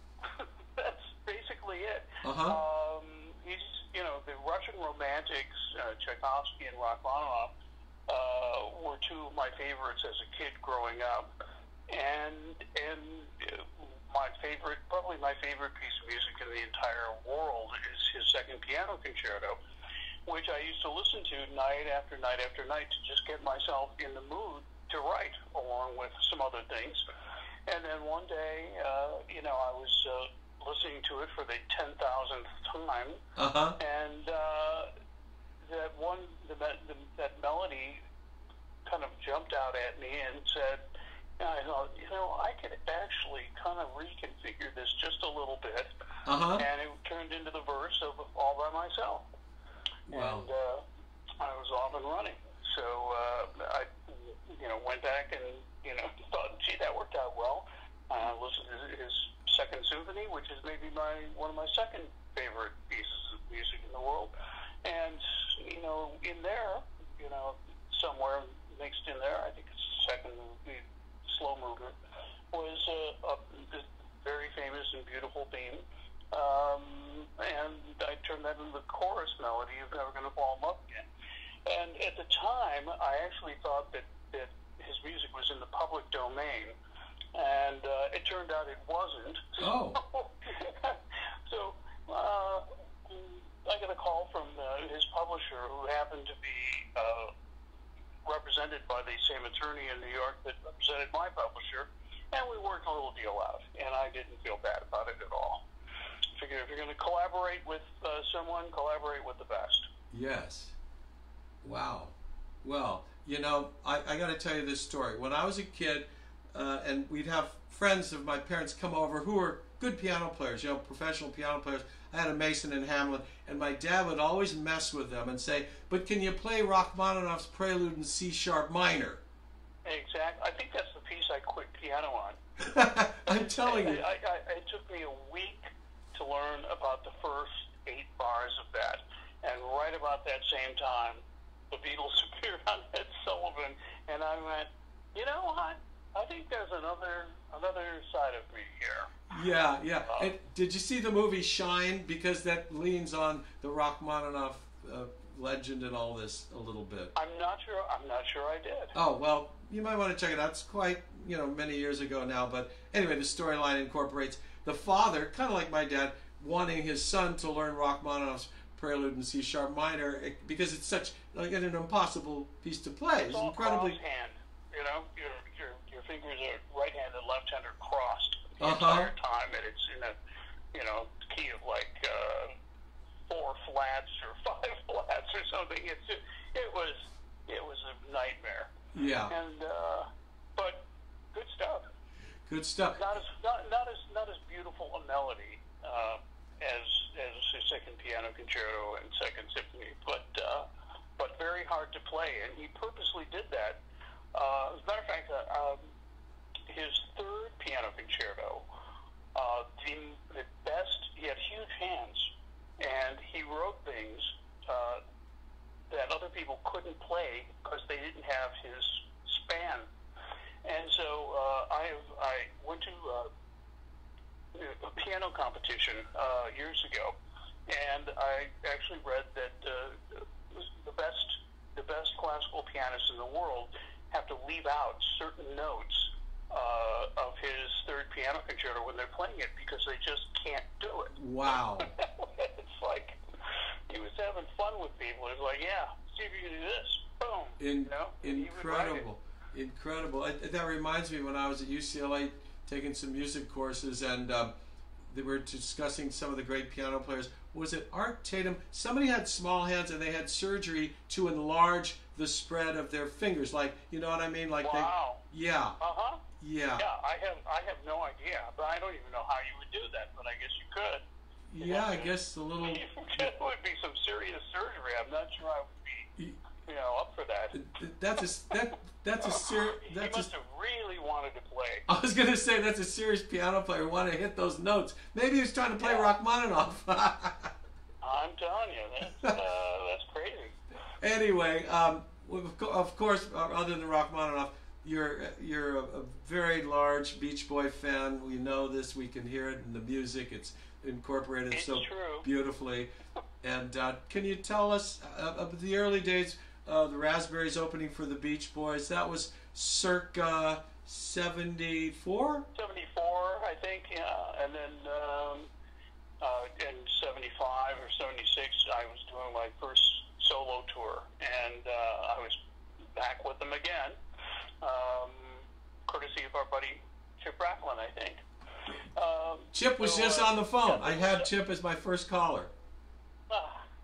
That's basically it. Uh-huh. Um, he's, you know, the Russian romantics, uh, Tchaikovsky and Rachmaninoff, Uh, were two of my favorites as a kid growing up, and and uh, my favorite, probably my favorite piece of music in the entire world is his second piano concerto, which I used to listen to night after night after night to just get myself in the mood to write, along with some other things. And then one day, uh, you know, I was uh, listening to it for the ten thousandth time, Uh-huh. and uh, that one, the, the, that melody kind of jumped out at me and said, and I thought, you know, I could actually kind of reconfigure this just a little bit. Uh-huh. And it turned into the verse of All By Myself. Wow. And uh, I was off and running. So uh, I, you know, went back and, you know, thought, gee, that worked out well. I uh, listened to his Second Symphony, which is maybe my one of my second favorite pieces of music in the world. And, you know, in there, you know, somewhere mixed in there, I think it's the second the slow movement, was a, a, a very famous and beautiful theme. Um, and I turned that into the chorus melody of Never Gonna Fall in Love Again. And at the time, I actually thought that, that his music was in the public domain. And uh, it turned out it wasn't. Oh. so, uh, I got a call from uh, his publisher, who happened to be uh, represented by the same attorney in New York that represented my publisher, and we worked a little deal out, and I didn't feel bad about it at all. Figured if you're going to collaborate with uh, someone, collaborate with the best. Yes. Wow. Well, you know, I, I got to tell you this story. When I was a kid, uh, and we'd have friends of my parents come over who were good piano players, you know, professional piano players. I had a Mason in Hamlin, and my dad would always mess with them and say, but can you play Rachmaninoff's Prelude in C sharp minor? Exactly. I think that's the piece I quit piano on. I'm telling you. I, I, it took me a week to learn about the first eight bars of that. And right about that same time, the Beatles appeared on Ed Sullivan, and I went, you know what? I think there's another another side of me here. Yeah, yeah. Uh, and did you see the movie Shine? Because that leans on the Rachmaninoff uh, legend and all this a little bit. I'm not sure. I'm not sure I did. Oh well, you might want to check it out. It's quite you know many years ago now, but anyway, the storyline incorporates the father, kind of like my dad, wanting his son to learn Rachmaninoff's Prelude in C sharp minor because it's such like an impossible piece to play. It's It's all incredibly. cross-hand. You know, your your your fingers are right hand and left hand are crossed the Uh-huh. entire time, and it's in a you know key of like uh, four flats or five flats or something. It's just, it was it was a nightmare. Yeah. And uh, but good stuff. Good stuff. Not as not, not as not as beautiful a melody uh, as as his second piano concerto and second symphony, but uh, but very hard to play, and he purposely did that. Uh, as a matter of fact, uh, um, his third piano concerto, uh, the, the best, he had huge hands, and he wrote things uh, that other people couldn't play because they didn't have his span. And so uh, I, I went to uh, a piano competition uh, years ago, and I actually read that uh, the best the best classical pianists in the world have to leave out certain notes uh, of his third piano concerto when they're playing it because they just can't do it. Wow. It's like he was having fun with people. He was like, yeah, see if you can do this. Boom. In, you know? And he would write it. incredible. Incredible. I, that reminds me when I was at U C L A taking some music courses and um, they were discussing some of the great piano players. was it Art Tatum? Somebody had small hands and they had surgery to enlarge the spread of their fingers. Like, you know what I mean? Like wow. They, yeah. Uh-huh. Yeah. Yeah, I have I have no idea, but I don't even know how you would do that, but I guess you could. Yeah, I guess a little... It would be some serious surgery. I'm not sure I would be, you know, up for that. That's a, that, that's a serious... He must have really wanted to play. I was going to say, that's a serious piano player wanting to hit those notes. Maybe he was trying to play yeah. Rachmaninoff. I'm telling you, that's, uh, that's crazy. Anyway, um, of course, other than Rachmaninoff, you're you're a, a very large Beach Boy fan. We know this. We can hear it in the music. It's incorporated it's so true. beautifully. And uh, can you tell us uh, of the early days, uh, the Raspberries opening for the Beach Boys? That was circa seventy-four? seventy-four, I think, yeah. And then um, uh, in seventy-five or seventy-six, I was doing my first solo tour. And uh, I was back with them again. Um, courtesy of our buddy Chip Rachlin, I think. Um, Chip was so, just uh, on the phone. yeah, I had Chip as my first caller. Uh,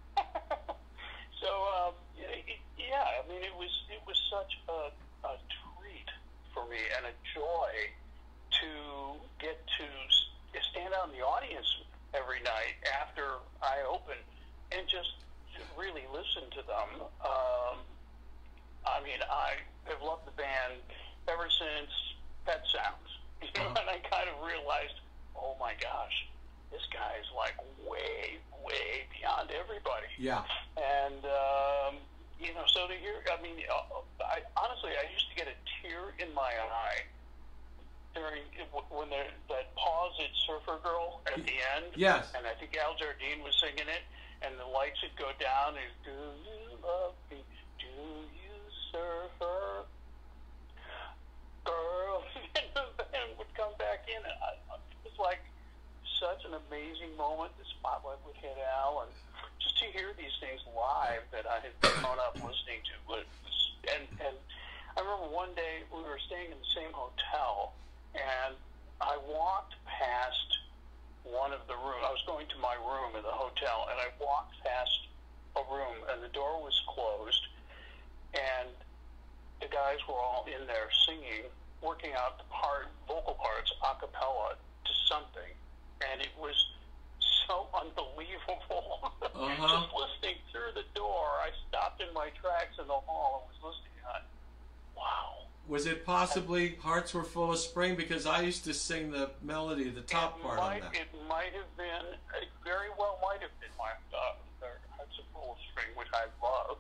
so um, yeah, I mean, it was it was such a, a treat for me and a joy to get to stand out in the audience every night after I opened and just really listen to them. Um, I mean, I have loved the band ever since Pet Sounds. You know, Uh-huh. and I kind of realized, oh my gosh, this guy is like way, way beyond everybody. Yeah. And, um, you know, so to hear, I mean, I, honestly, I used to get a tear in my eye during, when there, that pause at Surfer Girl at the end. Yes. And I think Al Jardine was singing it, and the lights would go down, and do you love me? Do you surfer? Girl, and the band would come back in. And I, it was like such an amazing moment. The spotlight would hit Al, and just to hear these things live that I had grown up listening to. Was, and and I remember one day we were staying in the same hotel, and I walked past one of the rooms. I was going to my room in the hotel, and I walked past a room, and the door was closed, and the guys were all in there singing, working out the part, vocal parts a cappella to something, and it was so unbelievable. Uh-huh. Just listening through the door, I stopped in my tracks in the hall and was listening. And I, wow. Was it possibly Hearts Were Full of Spring? Because I used to sing the melody, the top it part might, on that. It might have been, it very well might have been my uh, Hearts Were Full of Spring, which I love.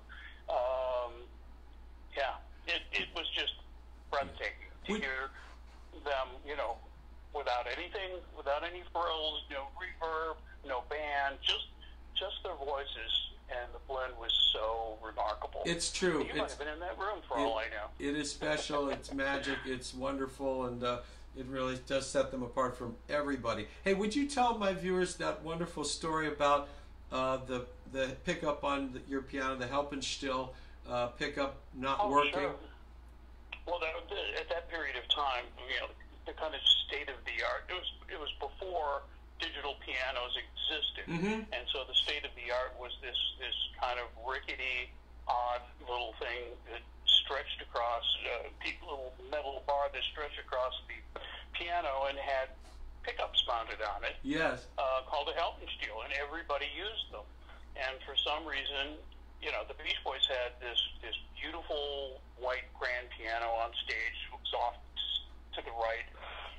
Um, yeah. It, it was just breathtaking to Would, hear them, you know, without anything, without any frills, no reverb, no band, just just their voices, and the blend was so remarkable. It's true. You it's, might have been in that room for it, all I know. It is special. It's magic. It's wonderful, and uh, it really does set them apart from everybody. Hey, would you tell my viewers that wonderful story about uh, the the pickup on the, your piano, the Helpenstiel uh, pickup not oh, working? Sure. Well, that, at that period of time, you know, the kind of state of the art, it was it was before digital pianos existed, Mm-hmm. and so the state of the art was this this kind of rickety, odd little thing that stretched across a uh, little metal bar that stretched across the piano and had pickups mounted on it. Yes. Uh, called a Helpenstiel, and everybody used them. And for some reason, you know, the Beach Boys had this this beautiful white grand piano on stage, off to the right,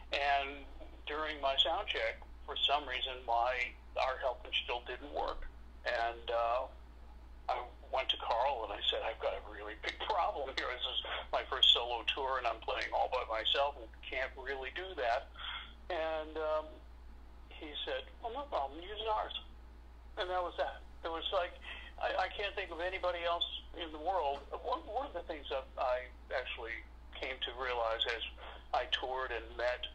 and during my sound check, for some reason, my our Helpenstiel didn't work, and uh, I went to Carl and I said, I've got a really big problem here. This is my first solo tour, and I'm playing all by myself, and can't really do that. And um, he said, well, no problem, use ours. And that was that. It was like, I, I can't think of anybody else in the world. One, one of the things that I actually came to realize as I toured and met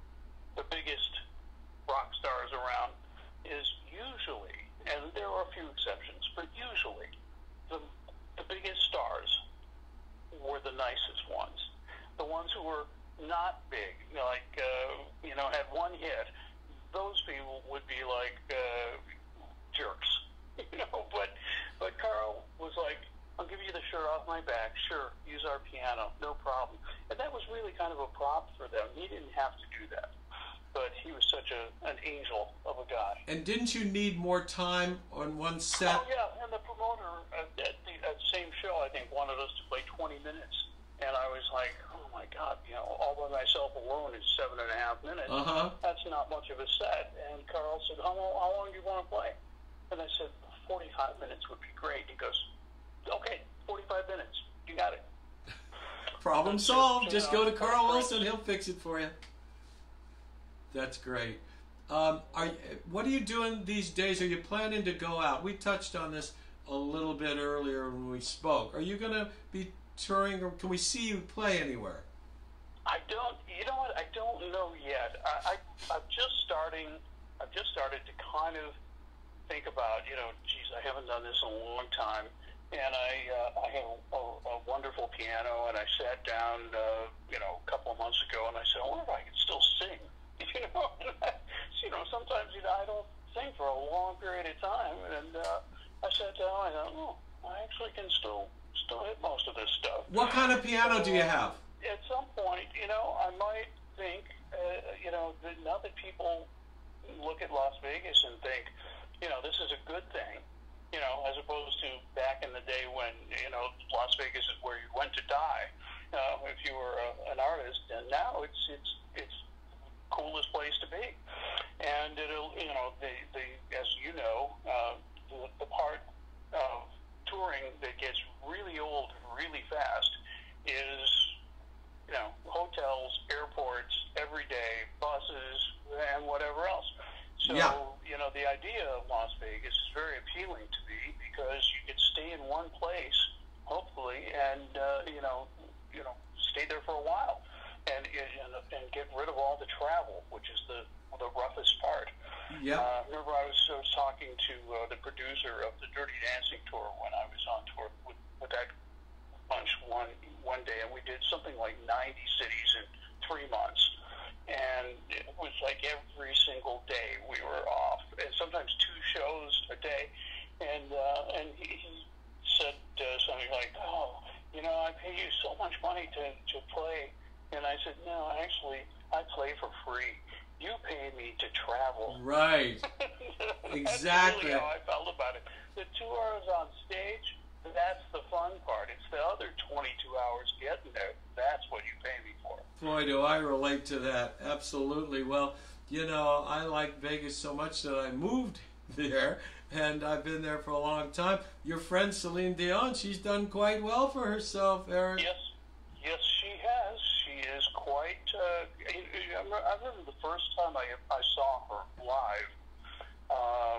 the biggest rock stars around is usually, and there are a few exceptions, but usually the, the biggest stars were the nicest ones. The ones who were not big, you know, like, uh, you know, had one hit, those people would be like, uh, jerks, you know. But but Carl was like, I'll give you the shirt off my back. Sure, use our piano, no problem. And that was really kind of a prop for them. He didn't have to do that, but he was such a an angel of a guy. And didn't you need more time on one set? Oh yeah, and the promoter at the, at the same show, I think, wanted us to play twenty minutes, and I was like, oh my God, you know, all by myself alone is seven and a half minutes. Uh-huh. That's not much of a set. And Carl said, how long, how long do you want to play? And I said, forty-five minutes would be great. He goes, okay, forty-five minutes. You got it. Problem solved. Just, just go know, to Carl Wilson. He'll fix it for you. That's great. Um, are what are you doing these days? Are you planning to go out? We touched on this a little bit earlier when we spoke. Are you going to be touring, or can we see you play anywhere? I don't. You know what? I don't know yet. I, I I'm just starting. I've just started to kind of think about. You know, geez, I haven't done this in a long time. And I, uh, I have a, a wonderful piano, and I sat down, uh, you know, a couple of months ago, and I said, I wonder if I could still sing. You know, you know, sometimes you know, I don't sing for a long period of time, and uh, I sat down, and I thought, oh, I actually can still, still hit most of this stuff. What kind of piano so, do you have? At some point, you know, I might think, uh, you know, that now that people look at Las Vegas and think, you know, this is a good thing. You know, as opposed to back in the day when, you know, Las Vegas is where you went to die uh, if you were a, an artist. And now it's it's it's the coolest place to be. And it'll, you know, the, the as you know, uh, the, the part of touring that gets really old really fast is, you know, hotels, airports, every day, buses, and whatever else. So, yeah. you know, the idea of Las Vegas is very appealing to me because you could stay in one place, hopefully, and, uh, you know, you know, stay there for a while and, and and get rid of all the travel, which is the the roughest part. Yeah. Uh, remember, I was, I was talking to uh, the producer of the Dirty Dancing tour when I was on tour with, with that bunch one, one day, and we did something like ninety cities in three months. And it was like every single day we were off, and sometimes two shows a day. And uh, and he, he said uh, something like, "Oh, you know, I pay you so much money to to play." And I said, "No, actually, I play for free. You pay me to travel." Right. Exactly. That's really how I felt about it. The two hours on stage, that's the fun part. It's the other twenty-two hours getting there. That's what you pay me for. Boy, do I relate to that. Absolutely. Well, you know, I like Vegas so much that I moved there, and I've been there for a long time. Your friend Celine Dion, she's done quite well for herself, Eric. Yes, yes, she has. She is quite... Uh, I remember the first time I, I saw her live, um,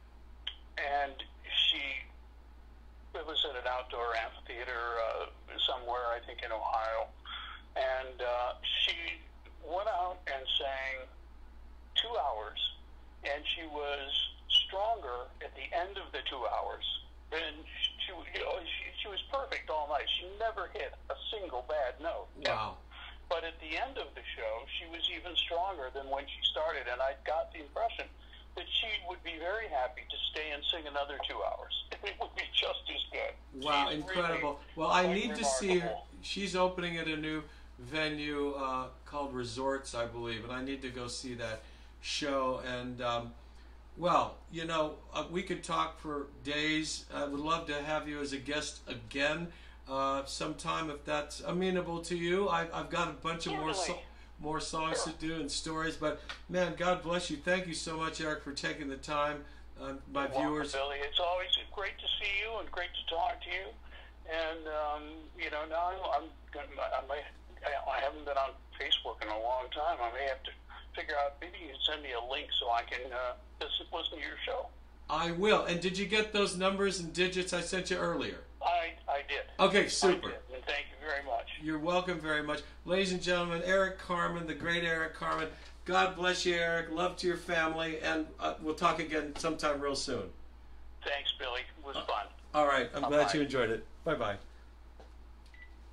and she... It was at an outdoor amphitheater uh, somewhere, I think in Ohio. And uh, she went out and sang two hours, and she was stronger at the end of the two hours. And she, you know, she, she was perfect all night. She never hit a single bad note. Wow. But at the end of the show, she was even stronger than when she started, and I got the impression that she would be very happy to stay and sing another two hours. It would be just as good. Wow, She's incredible. Really well, I need to see her. remarkable. She's opening at a new venue uh, called Resorts, I believe, and I need to go see that show. And, um, well, you know, uh, we could talk for days. I would love to have you as a guest again uh, sometime if that's amenable to you. I, I've got a bunch of more so more songs Sure. to do and stories, but man, God bless you. Thank you so much, Eric, for taking the time. Um, my You're viewers. welcome, Billy. It's always great to see you and great to talk to you. And um, you know, now I'm, I'm gonna, I may, I haven't been on Facebook in a long time. I may have to figure out. Maybe you can send me a link so I can uh, listen, listen to your show. I will. And did you get those numbers and digits I sent you earlier? I I did. Okay, super. I did, and thank you very much. You're welcome very much. Ladies and gentlemen, Eric Carmen, the great Eric Carmen. God bless you, Eric. Love to your family, and uh, we'll talk again sometime real soon. Thanks, Billy. It was fun. All right. I'm Bye-bye. glad you enjoyed it. Bye-bye.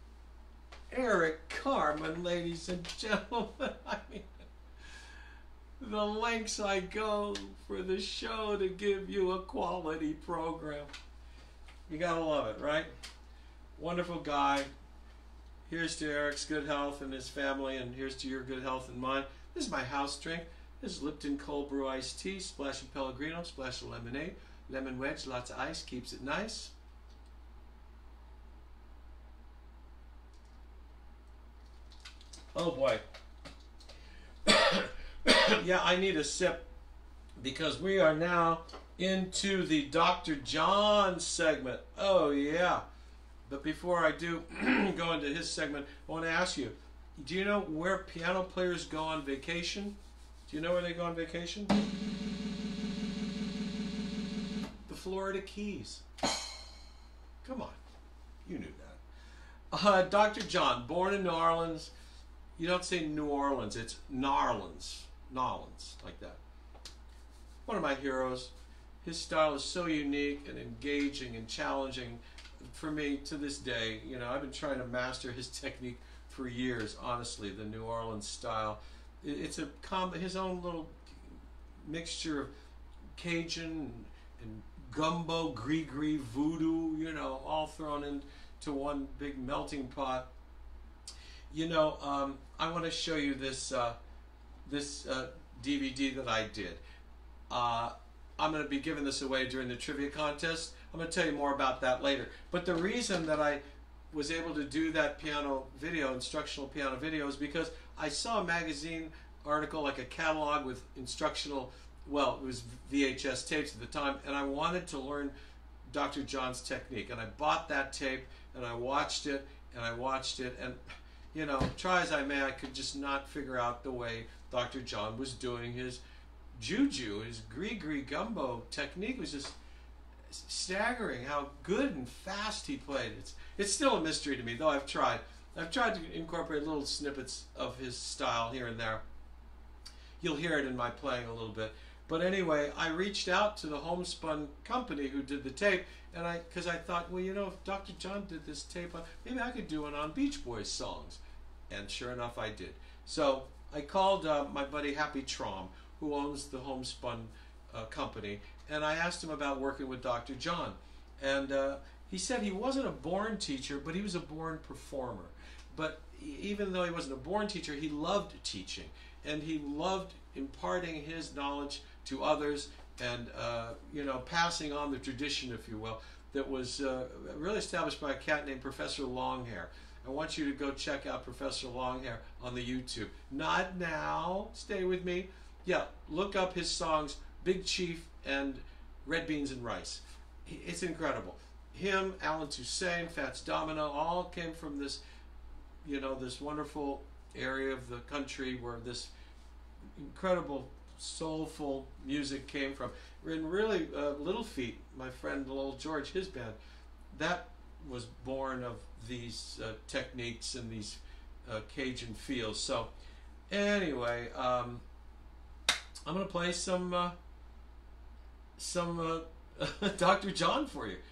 Eric Carmen, ladies and gentlemen. I mean, the lengths I go for the show to give you a quality program. You gotta love it, right? Wonderful guy. Here's to Eric's good health and his family, and here's to your good health and mine. This is my house drink. This is Lipton cold brew iced tea, splash of Pellegrino, splash of lemonade, lemon wedge, lots of ice, keeps it nice. Oh boy. Yeah, I need a sip because we are now into the Doctor John segment. Oh yeah. But before I do go into his segment, I want to ask you, do you know where piano players go on vacation? Do you know where they go on vacation? The Florida Keys. Come on. You knew that. Uh, Doctor John, born in New Orleans. You don't say New Orleans, it's Narlands. Narlands, like that. One of my heroes. His style is so unique and engaging and challenging for me to this day. You know, I've been trying to master his technique for years, honestly, the New Orleans style. It's a com his own little mixture of Cajun and, and gumbo, gris-gris, voodoo, you know, all thrown into one big melting pot. You know, um, I want to show you this uh, this uh, D V D that I did. Uh, I'm going to be giving this away during the trivia contest. I'm going to tell you more about that later. But the reason that I was able to do that piano video, instructional piano video, is because I saw a magazine article, like a catalog with instructional, well, it was V H S tapes at the time, and I wanted to learn Doctor John's technique. And I bought that tape, and I watched it, and I watched it, and you know, try as I may, I could just not figure out the way Doctor John was doing his juju, his gris-gris gumbo technique was just staggering how good and fast he played. It's it's still a mystery to me, though I've tried. I've tried to incorporate little snippets of his style here and there. You'll hear it in my playing a little bit. But anyway, I reached out to the homespun company who did the tape, and I, because I thought, well, you know, if Doctor John did this tape, maybe I could do one on Beach Boys songs. And sure enough, I did. So I called uh, my buddy Happy Traum, who owns the homespun uh, company, and I asked him about working with Doctor John. And uh, he said he wasn't a born teacher, but he was a born performer. But even though he wasn't a born teacher, he loved teaching, and he loved imparting his knowledge to others, and uh, you know, passing on the tradition, if you will, that was uh, really established by a cat named Professor Longhair. I want you to go check out Professor Longhair on the YouTube. Not now. Stay with me. Yeah, look up his songs, Big Chief and Red Beans and Rice. It's incredible. Him, Alan Toussaint, Fats Domino, all came from this, you know, this wonderful area of the country where this incredible soulful music came from. And really, uh, Little Feat, my friend Lowell George, his band, that was born of these uh, techniques and these uh, Cajun feels. So anyway, um, I'm going to play some uh, some uh, Doctor John for you.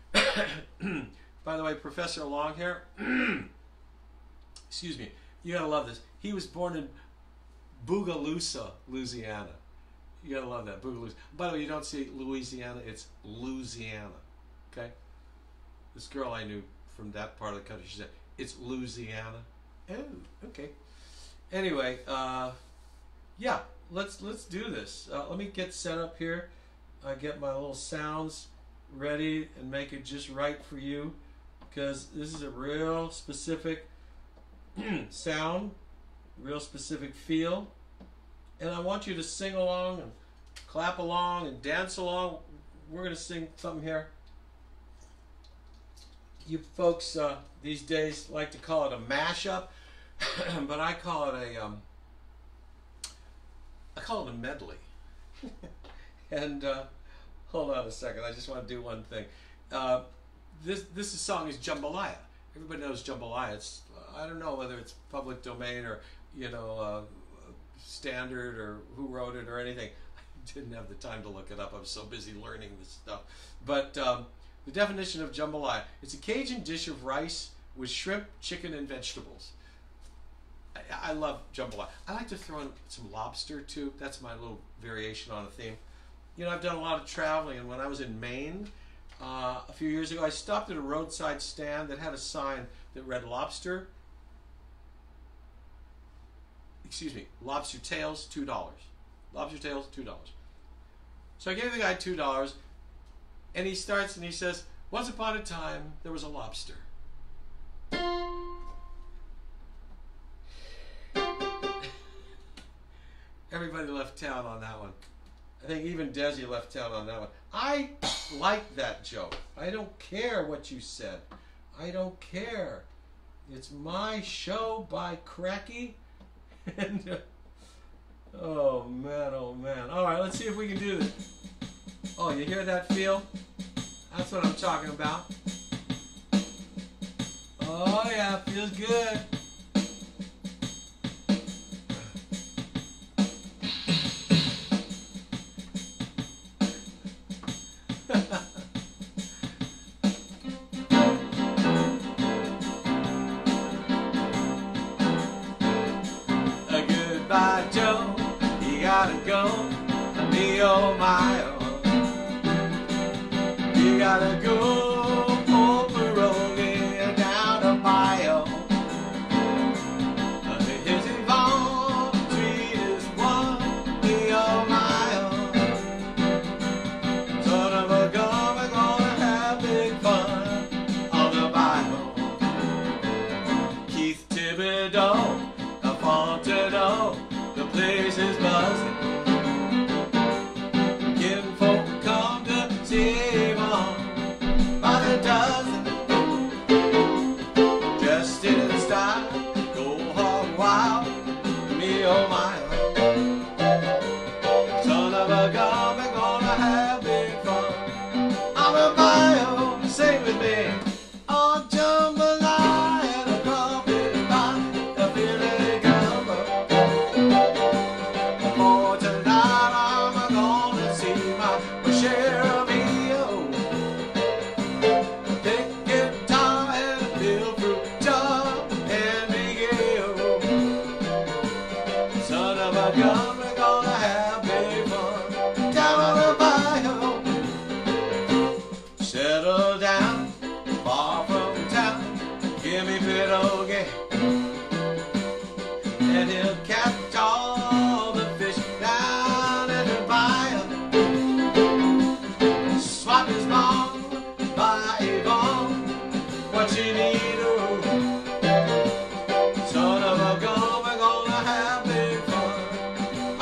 By the way, Professor Longhair, excuse me, you gotta love this. He was born in Bogalusa, Louisiana. You gotta love that, Bogalusa. By the way, you don't see Louisiana, it's Louisiana, okay? This girl I knew from that part of the country, she said, it's Louisiana. Oh, okay. Anyway, uh, yeah, let's let's do this. Uh, let me get set up here. I get my little sounds ready and make it just right for you, because this is a real specific sound, real specific feel, and I want you to sing along and clap along and dance along. We're going to sing something here. You folks uh, these days like to call it a mashup, but I call it a um, I call it a medley. And uh, hold on a second, I just want to do one thing. Uh, this this song is Jambalaya. Everybody knows Jambalaya. It's I don't know whether it's public domain or you know uh, standard or who wrote it or anything. I didn't have the time to look it up. I was so busy learning this stuff. But um, the definition of jambalaya: it's a Cajun dish of rice with shrimp, chicken, and vegetables. I, I love jambalaya. I like to throw in some lobster too. That's my little variation on a theme. You know, I've done a lot of traveling, and when I was in Maine uh, a few years ago, I stopped at a roadside stand that had a sign that read lobster. Excuse me, lobster tails, two dollars. Lobster tails, two dollars. So I gave the guy two dollars, and he starts and he says, "Once upon a time, there was a lobster." Everybody left town on that one. I think even Desi left town on that one. I like that joke. I don't care what you said. I don't care. It's my show by Cracky. And, uh, oh man, oh man. All right, let's see if we can do this. Oh, you hear that feel? That's what I'm talking about. Oh yeah, feels good. Goodbye, Joe. You gotta go. Me, oh my, oh. You gotta go over rolling down a mile. His involuntary is one, me, oh my, oh. Son of a gun, we're gonna have big fun on the Bible. Keith Thibodeau, a Fontenot, the place is buzzing. Kinfolk come to see him on by the dozen. Dressed in style, go hog wild, me oh my. Son of a gun, we're gonna have big fun. I'm a bio, sing with me. Oh, jambalaya and a coffee pot, a Philly gumbo. For tonight I'm gonna see my share of E O. Pick guitar and feel fruit jar and Miguel. Son of a gun, we're gonna have big fun down on the bayou. Settle down, far from town, give me pierogi, and he'll catch all the fish down in the bayou. Swap his mom by Yvonne, what you need, oh. Son of a gun, we're gonna have big fun.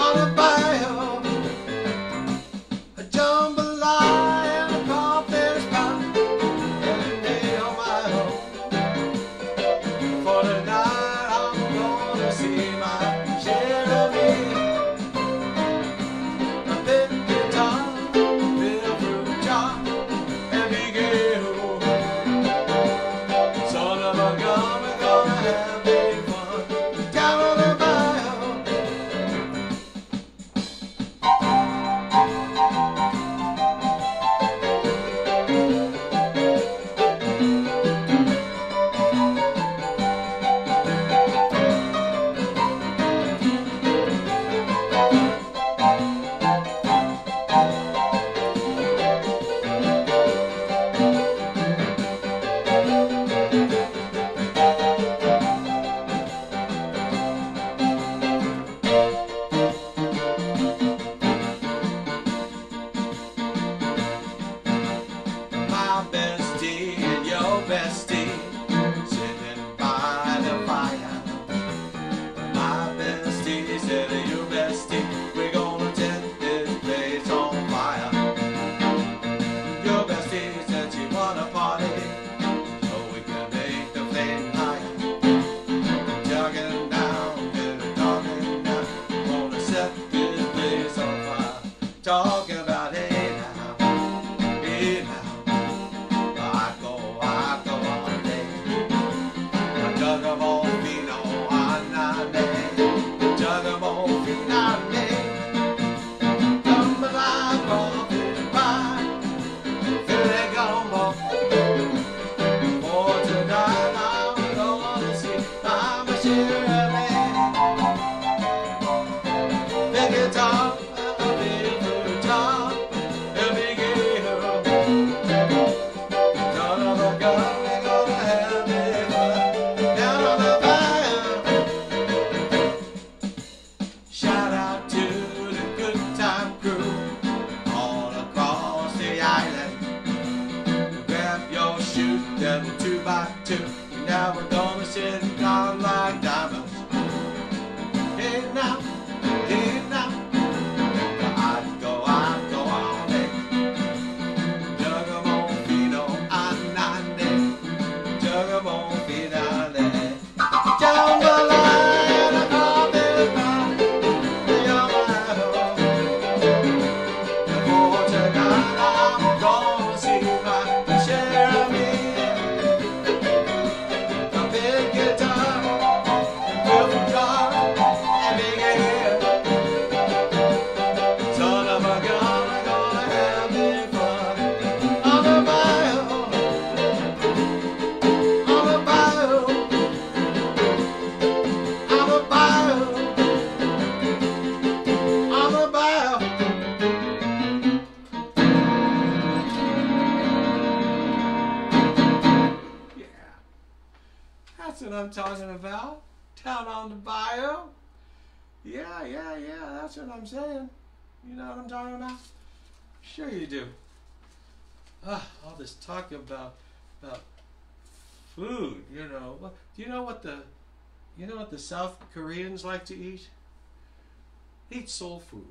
I'm talking about? Down on the bio? Yeah, yeah, yeah, that's what I'm saying. You know what I'm talking about? Sure you do. Ah, all this talk about about food, you know. What do you know what the you know what the South Koreans like to eat? Eat soul food.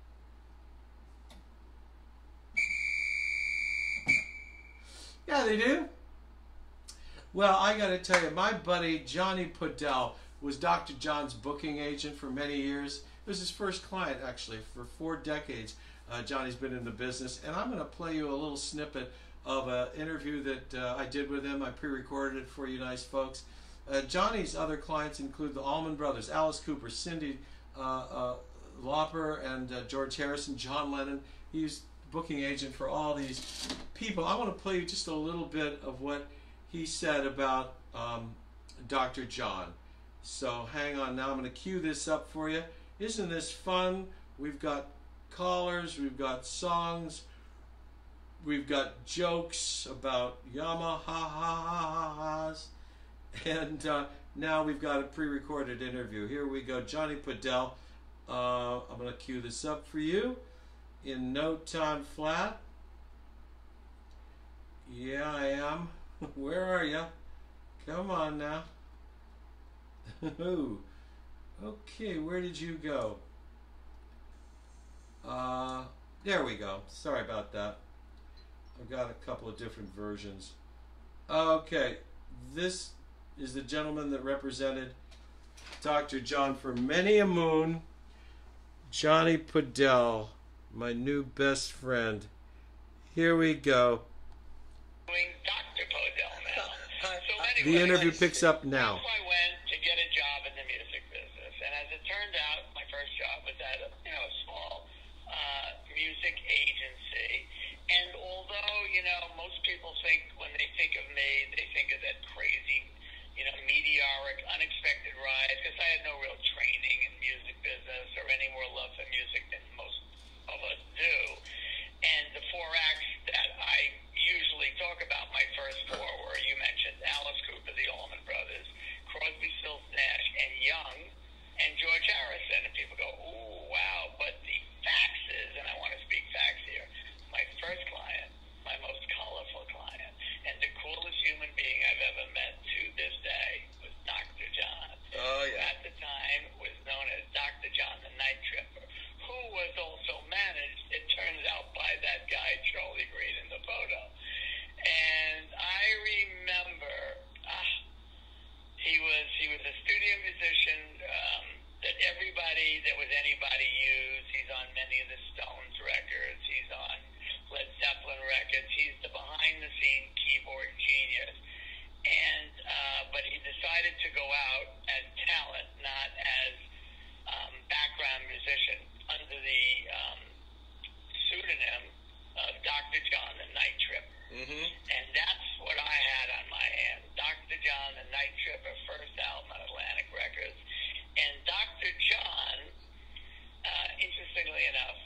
Yeah, they do. Well, I got to tell you, my buddy Johnny Podell was Doctor John's booking agent for many years. It was his first client, actually, for four decades. Uh, Johnny's been in the business, and I'm going to play you a little snippet of an interview that uh, I did with him. I pre-recorded it for you nice folks. Uh, Johnny's other clients include the Allman Brothers, Alice Cooper, Cyndi uh, uh, Lauper, and uh, George Harrison, John Lennon. He's booking agent for all these people. I want to play you just a little bit of what he said about um, Doctor John. So hang on now, I'm going to cue this up for you. Isn't this fun? We've got callers, we've got songs, we've got jokes about Yamaha-ha-ha-ha-has, and uh, now we've got a pre-recorded interview. Here we go, Johnny Podell. Uh, I'm going to cue this up for you in no time flat. Yeah, I am. Where are you? Come on now. Okay, where did you go? Uh, there we go. Sorry about that. I've got a couple of different versions. Okay, this is the gentleman that represented Doctor John for many a moon. Johnny Podell, my new best friend. Here we go. Doctor Podell now. So anyway, The interview picks up now. I went to get a job in the music business, and as it turned out, my first job was at a you know a small uh, music agency. And although you know most people think when they think of me, they think of that crazy, you know, meteoric, unexpected rise, because I had no real training in music business or any more love for music than most of us do. And the four acts that I usually talk about, my first four were, you mentioned Alice Cooper, the Allman Brothers, Crosby, Stills, Nash, and Young, and George Harrison. And people go, ooh, wow. But the facts is, and I want to speak facts here, my first client, my most colorful client, and the coolest human being I've ever met to this day was Doctor John. Oh, yeah. Who at the time was known as Doctor John the Night Tripper, who was also managed, it turns out, by that guy, Charlie Green, in the photo. And I remember ah, he was he was a studio musician um, that everybody that was anybody used. He's on many of the Stones records. He's on Led Zeppelin records. He's the behind-the-scenes keyboard genius. And uh, but he decided to go out as talent, not as um, background musician, under the um, pseudonym of Doctor John the Night Tripper. Mm-hmm. And that's what I had on my hand. Doctor John the Night Tripper, first album on Atlantic Records. And Doctor John, uh, interestingly enough,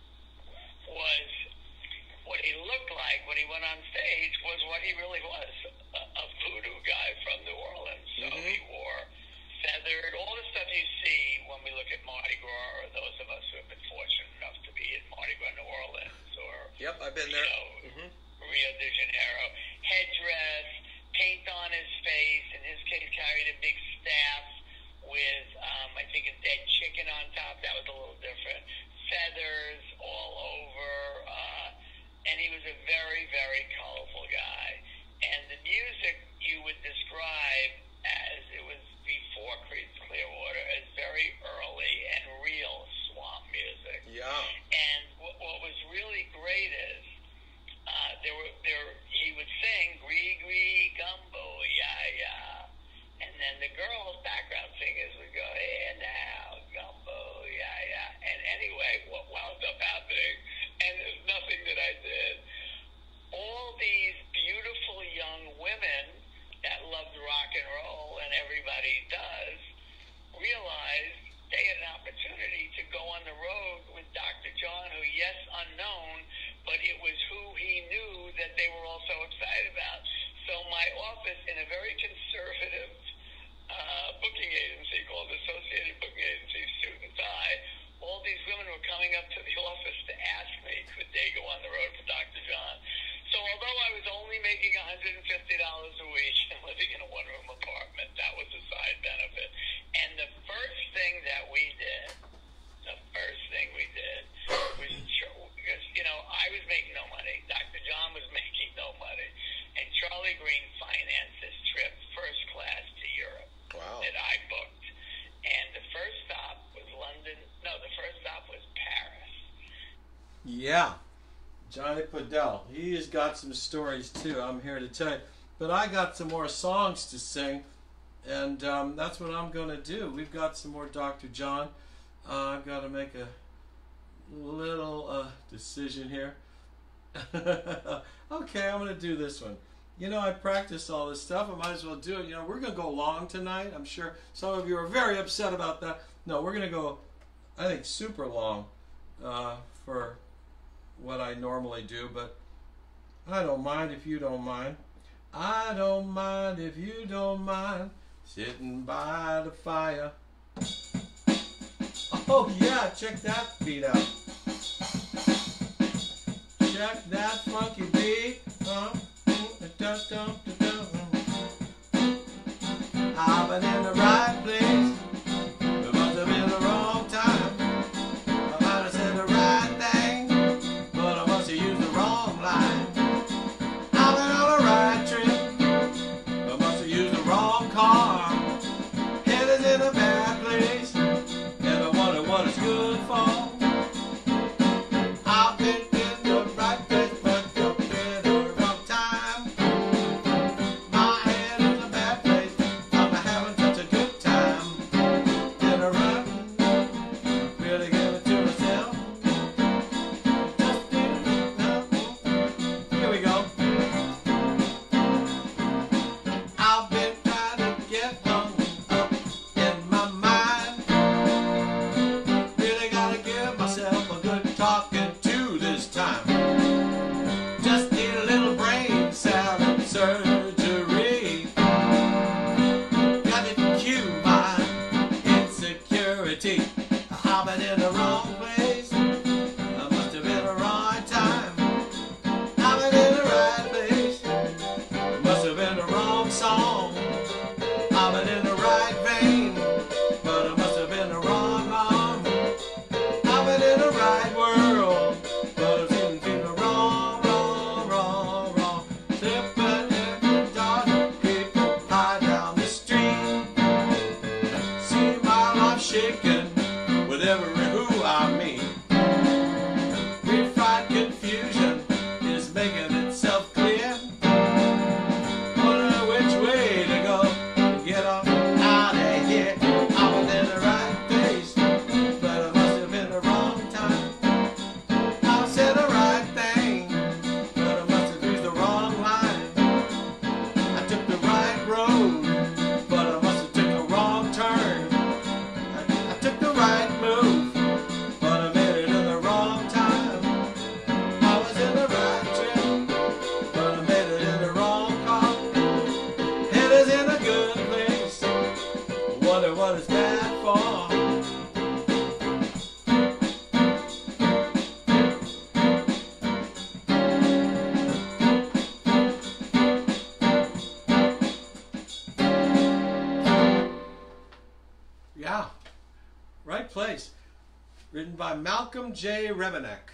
was what he looked like when he went on stage was what he really was, a, a voodoo guy from New Orleans. So Mm-hmm. he wore feathered, all the stuff you see when we look at Mardi Gras, or those of us who have been fortunate enough to be in Mardi Gras, New Orleans, or Yep, I've been you there. know, Mm-hmm. Rio de Janeiro. Headdress, paint on his face, in his case carried a big staff with, um, I think, a dead chicken on top. That was a little different. Feathers all over, uh, and he was a very, very colorful guy. And the music you would describe as, it was before Creed's Clearwater, as very early and real swamp music. Yeah. And what, what was really great is uh, there were there he would up to the office to ask me could they go on the road for Doctor John. So although I was only making one hundred fifty dollars a week and living in a one-room apartment, that was a side benefit. And the first thing that we did, the first thing we did was, because, you know, I was making no money, Doctor John was making no money, and Charlie Green financed this trip first class to Europe. Wow. That I booked. And the first stop was London. No, the first stop was Paris. Yeah. Johnny Podell. He has got some stories too, I'm here to tell you. But I got some more songs to sing, and um, that's what I'm going to do. We've got some more Doctor John. Uh, I've got to make a little uh, decision here. Okay, I'm going to do this one. You know, I practiced all this stuff. I might as well do it. You know, we're going to go long tonight. I'm sure some of you are very upset about that. No, we're going to go, I think, super long uh, for what I normally do, but I don't mind if you don't mind. I don't mind if you don't mind sitting by the fire. Oh yeah, check that beat out. Check that funky beat. Uh, dun, dun, dun, dun. I've been in the right place, but must have been the wrong time. I might have said the right thing, but I must have used the wrong line. I've been on the right trip, but must have used the wrong car. Head is in a bad place, and I wonder what it's good for. I've been in the right place, but I've been in the wrong time. My head is in a bad place, I'm having such a good time. In a run, really give it to myself. Just did it. Here we go. I've been trying to get hung up in my mind. Really gotta give myself a good talking to this time. Just need a little brain salad surgery. Got to cue my insecurity. I've been in the wrong place. I must have been the wrong time. I've been in the right place. Must have been the wrong song. I've been in the right vein, but it must have been the wrong arm. I've been in the right world, but it didn't feel the wrong, wrong, wrong, wrong. Slipping in the dark, people high down the street. See my life shaking with every who I meet. Refined confusion is making itself clear. Wonder which way to go to get off out of here. I was in the right place, but I must have been the wrong time. I said the right thing, but I must have used the wrong line. I took the right road, but I must have took the wrong turn. I, I took the right move, but I made it in the wrong time. I was in the right trip, but I made it in the wrong car. Head is in a good place. Wonder what it's bad for. Yeah, right place. Written by Malcolm J. Rebenek.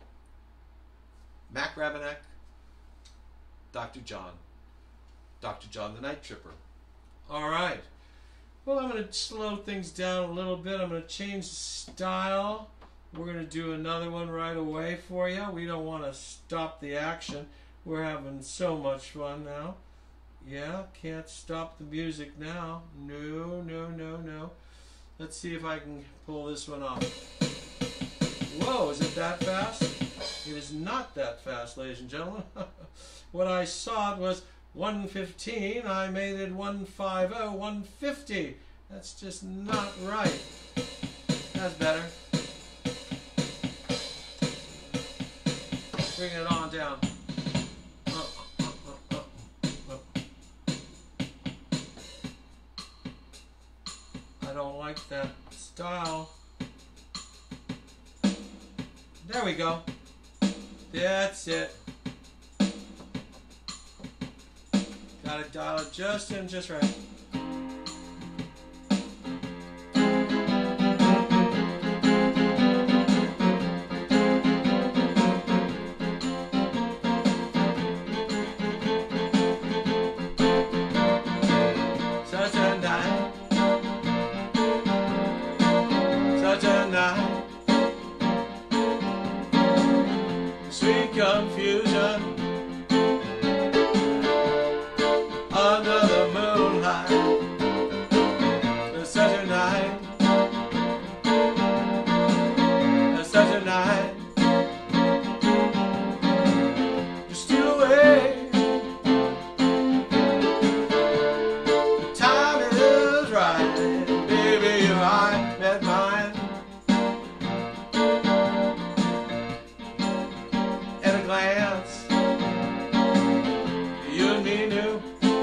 Mac Rebenek. Doctor John. Doctor John the Night Tripper. All right. Well, I'm going to slow things down a little bit. I'm going to change the style. We're going to do another one right away for you. We don't want to stop the action. We're having so much fun now. Yeah, can't stop the music now. No, no, no, no. Let's see if I can pull this one off. Whoa, is it that fast? It is not that fast, ladies and gentlemen. What I saw was one fifteen. I made it one fifty, one fifty. That's just not right. That's better. Bring it on down. Uh, uh, uh, uh, uh. I don't like that style. There we go. That's it. Gotta dial it just in just right. Such a night. Such a night. Sweet confusion under the moonlight. There's such a night. There's such a night. You're still away. The time is right. Baby, your eye met mine. At a glance, you and me knew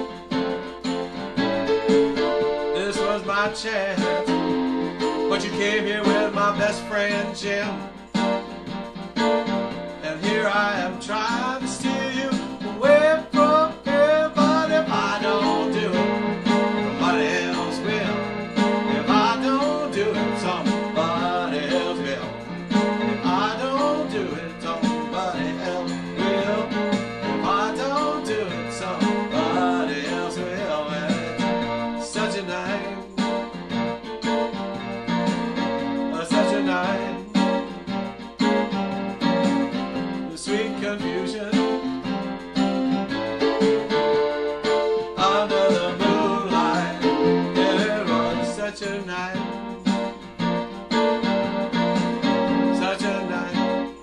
this was my chance. But you came here with my best friend Jim, and here I am trying to steal you away from him. But if I don't do it, somebody else will. If I don't do it, somebody else will. If I don't do it, somebody else will. If I don't do it, somebody else will. And it's such a night. Oh, such a night. The sweet confusion under the moonlight. Yeah, it was such a night. Such a night.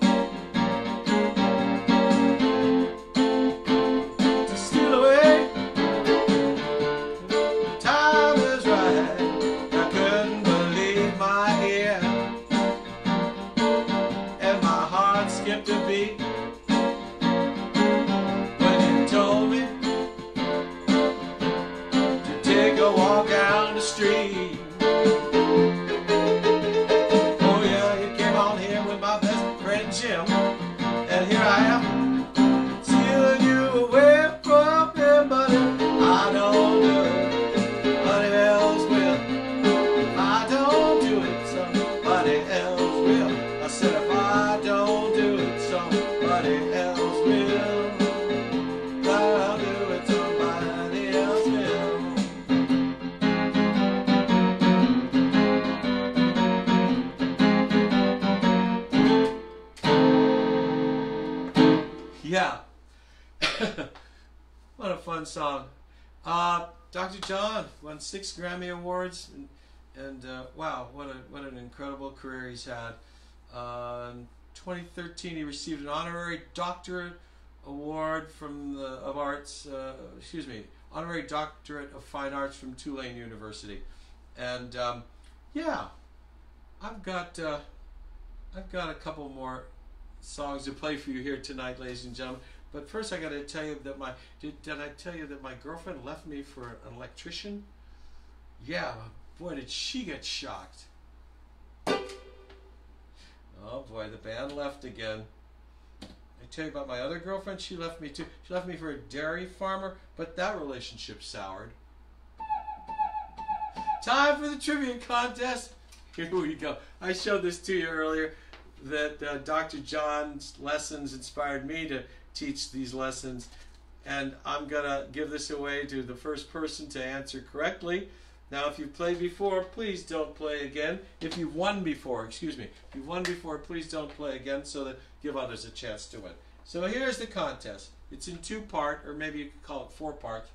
To steal away. Time is right. I couldn't believe my ear, and my heart skipped a beat when you told me to take a walk down the street. Oh yeah, you came on here with my best friend Jim, and here I am stealing you away from him. But if I don't do it, somebody else will. If I don't do it, somebody else will. I said if I don't do it, somebody else will. If I'll do it, somebody else will. Yeah. What a fun song. Uh, Doctor John won six Grammy Awards, and, and uh, wow, what a what an incredible career he's had. Uh, in twenty thirteen, he received an honorary doctorate award from the of arts. Uh, excuse me, honorary doctorate of fine arts from Tulane University, and um, yeah, I've got uh, I've got a couple more songs to play for you here tonight, ladies and gentlemen. But first, I got to tell you that my did, did I tell you that my girlfriend left me for an electrician? Yeah, boy, did she get shocked. Oh boy, the band left again. I tell you about my other girlfriend, she left me too. She left me for a dairy farmer, but that relationship soured. Time for the trivia contest. Here we go. I showed this to you earlier, that uh, Doctor John's lessons inspired me to teach these lessons, and I'm gonna give this away to the first person to answer correctly. Now, if you've played before, please don't play again. If you've won before, excuse me, if you've won before, please don't play again, so that give others a chance to win. So here's the contest. It's in two part, or maybe you could call it four parts.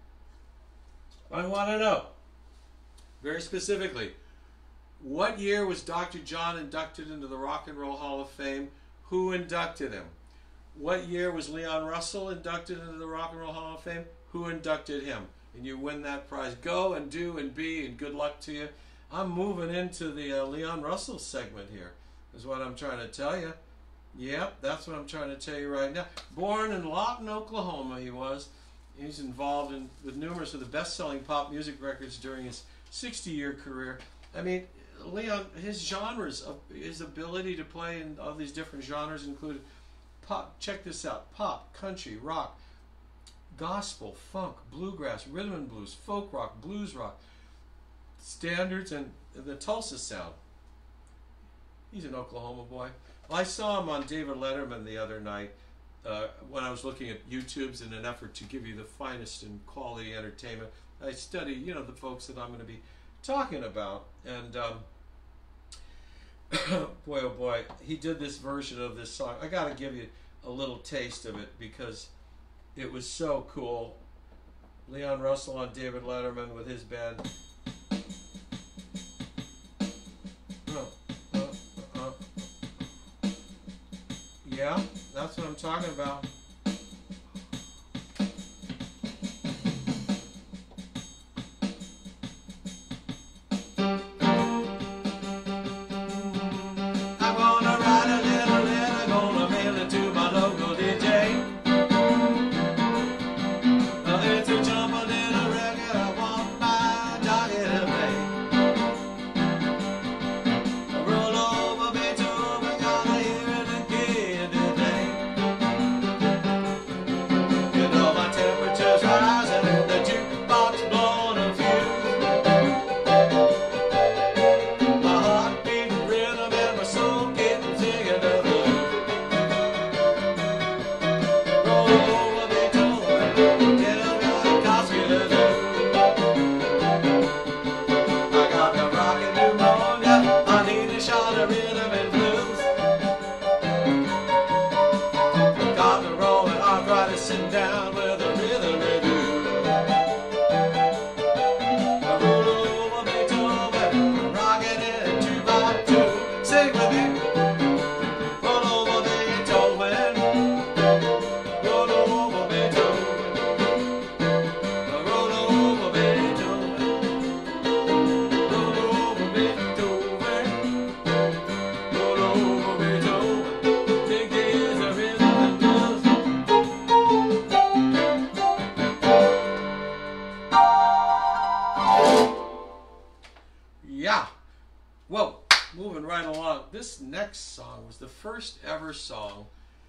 I want to know, very specifically, what year was Doctor John inducted into the Rock and Roll Hall of Fame? Who inducted him? What year was Leon Russell inducted into the Rock and Roll Hall of Fame? Who inducted him? And you win that prize. Go and do and be, and good luck to you. I'm moving into the uh, Leon Russell segment here, is what I'm trying to tell you. Yep, that's what I'm trying to tell you right now. Born in Lawton, Oklahoma, he was. He's involved in with numerous of the best-selling pop music records during his sixty-year career. I mean, Leon, his genres, of his ability to play in all these different genres included pop. Check this out: pop, country, rock, gospel, funk, bluegrass, rhythm and blues, folk rock, blues rock, standards, and the Tulsa sound. He's an Oklahoma boy. Well, I saw him on David Letterman the other night uh, when I was looking at YouTubes in an effort to give you the finest and quality entertainment. I study, you know, the folks that I'm going to be talking about, and um, boy, oh boy, he did this version of this song. I got to give you a little taste of it because it was so cool. Leon Russell on David Letterman with his band. Oh, uh, uh, uh. Yeah, that's what I'm talking about. This next song was the first ever song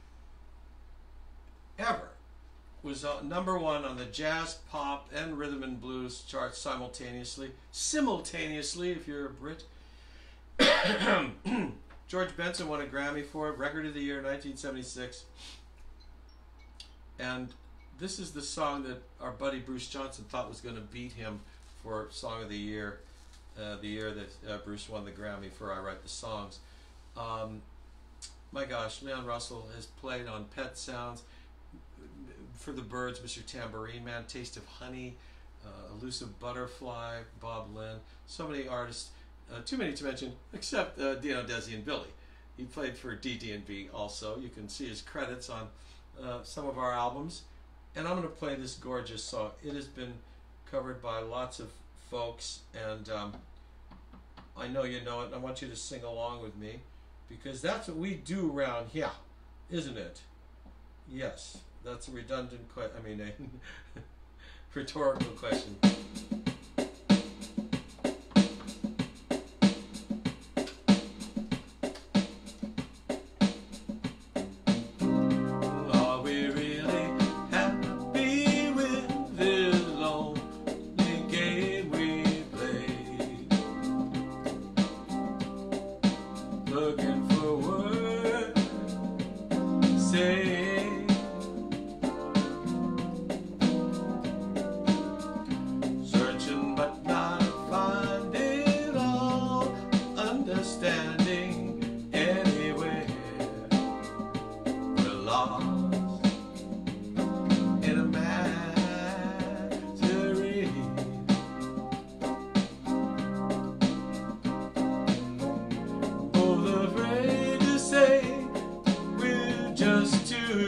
ever. Was uh, number one on the jazz, pop, and rhythm and blues charts simultaneously. Simultaneously, if you're a Brit. George Benson won a Grammy for it, Record of the Year, nineteen seventy-six. And this is the song that our buddy Bruce Johnson thought was going to beat him for Song of the Year, uh, the year that uh, Bruce won the Grammy for I Write the Songs. Um, my gosh, Leon Russell has played on Pet Sounds, For the Birds, Mister Tambourine Man, Taste of Honey, uh, Elusive Butterfly, Bob Lynn, so many artists, uh, too many to mention, except uh, Dino, Desi, and Billy. He played for D D and B also. You can see his credits on uh, some of our albums. And I'm going to play this gorgeous song. It has been covered by lots of folks, and um, I know you know it, and I want you to sing along with me, because that's what we do around here, isn't it? Yes, that's a redundant question. I mean, a rhetorical question. Just two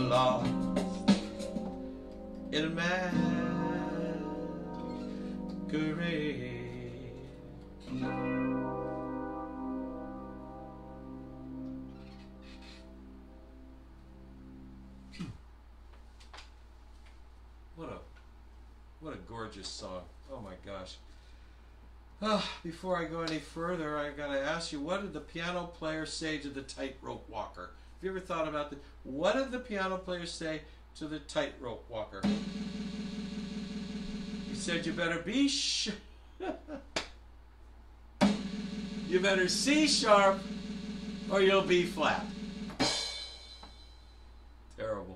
lost in a masquerade. What a what a gorgeous song. Oh my gosh. Uh, before I go any further, I gotta ask you, what did the piano player say to the tightrope walker? Have you ever thought about that? What did the piano player say to the tightrope walker? He said, you better be sh you better C sharp or you'll be flat. Terrible.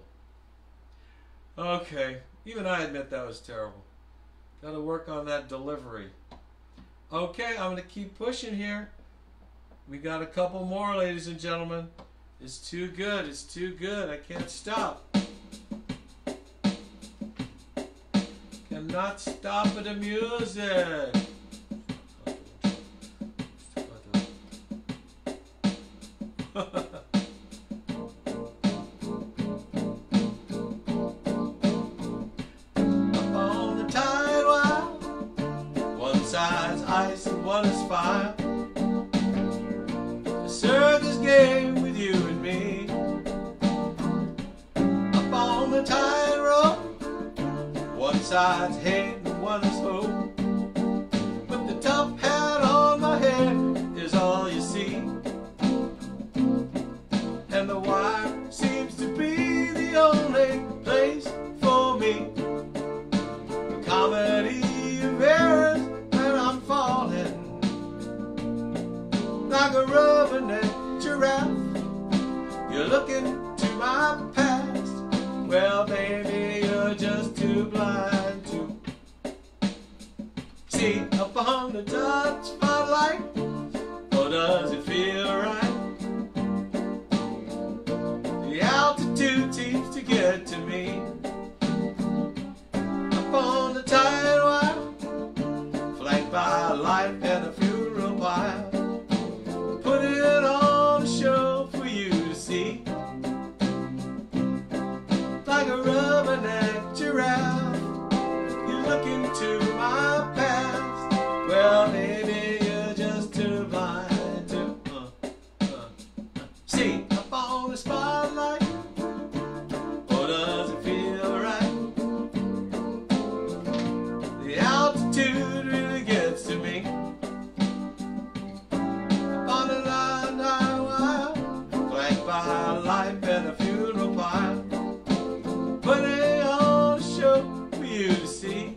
Okay, even I admit that was terrible. Gotta work on that delivery. Okay, I'm going to keep pushing here. We got a couple more, ladies and gentlemen. It's too good. It's too good. I can't stop. Cannot stop at the music. Ice and one is fire. A circus game with you and me. Up on the tightrope, one side's hate and one is hope. But the top hat on my head is all you see. And the wire seems to be the only place for me. A comedy of errors. Like a rubberneck giraffe, you're looking to my past. Well, baby, you're just too blind to see up on the Dutch spotlight. Or does it feel right? The altitude seems to get to me. Up on the tide wire, flanked by a life and a funeral pyre. Put it on a show for you to see. Like a rubberneck giraffe, you look into my past. Well, baby, you're just too blind to uh, uh, uh. see up on the spotlight. Or does it feel right? The altitude really gets to me. Life and a funeral pyre, putting on a show for you to see.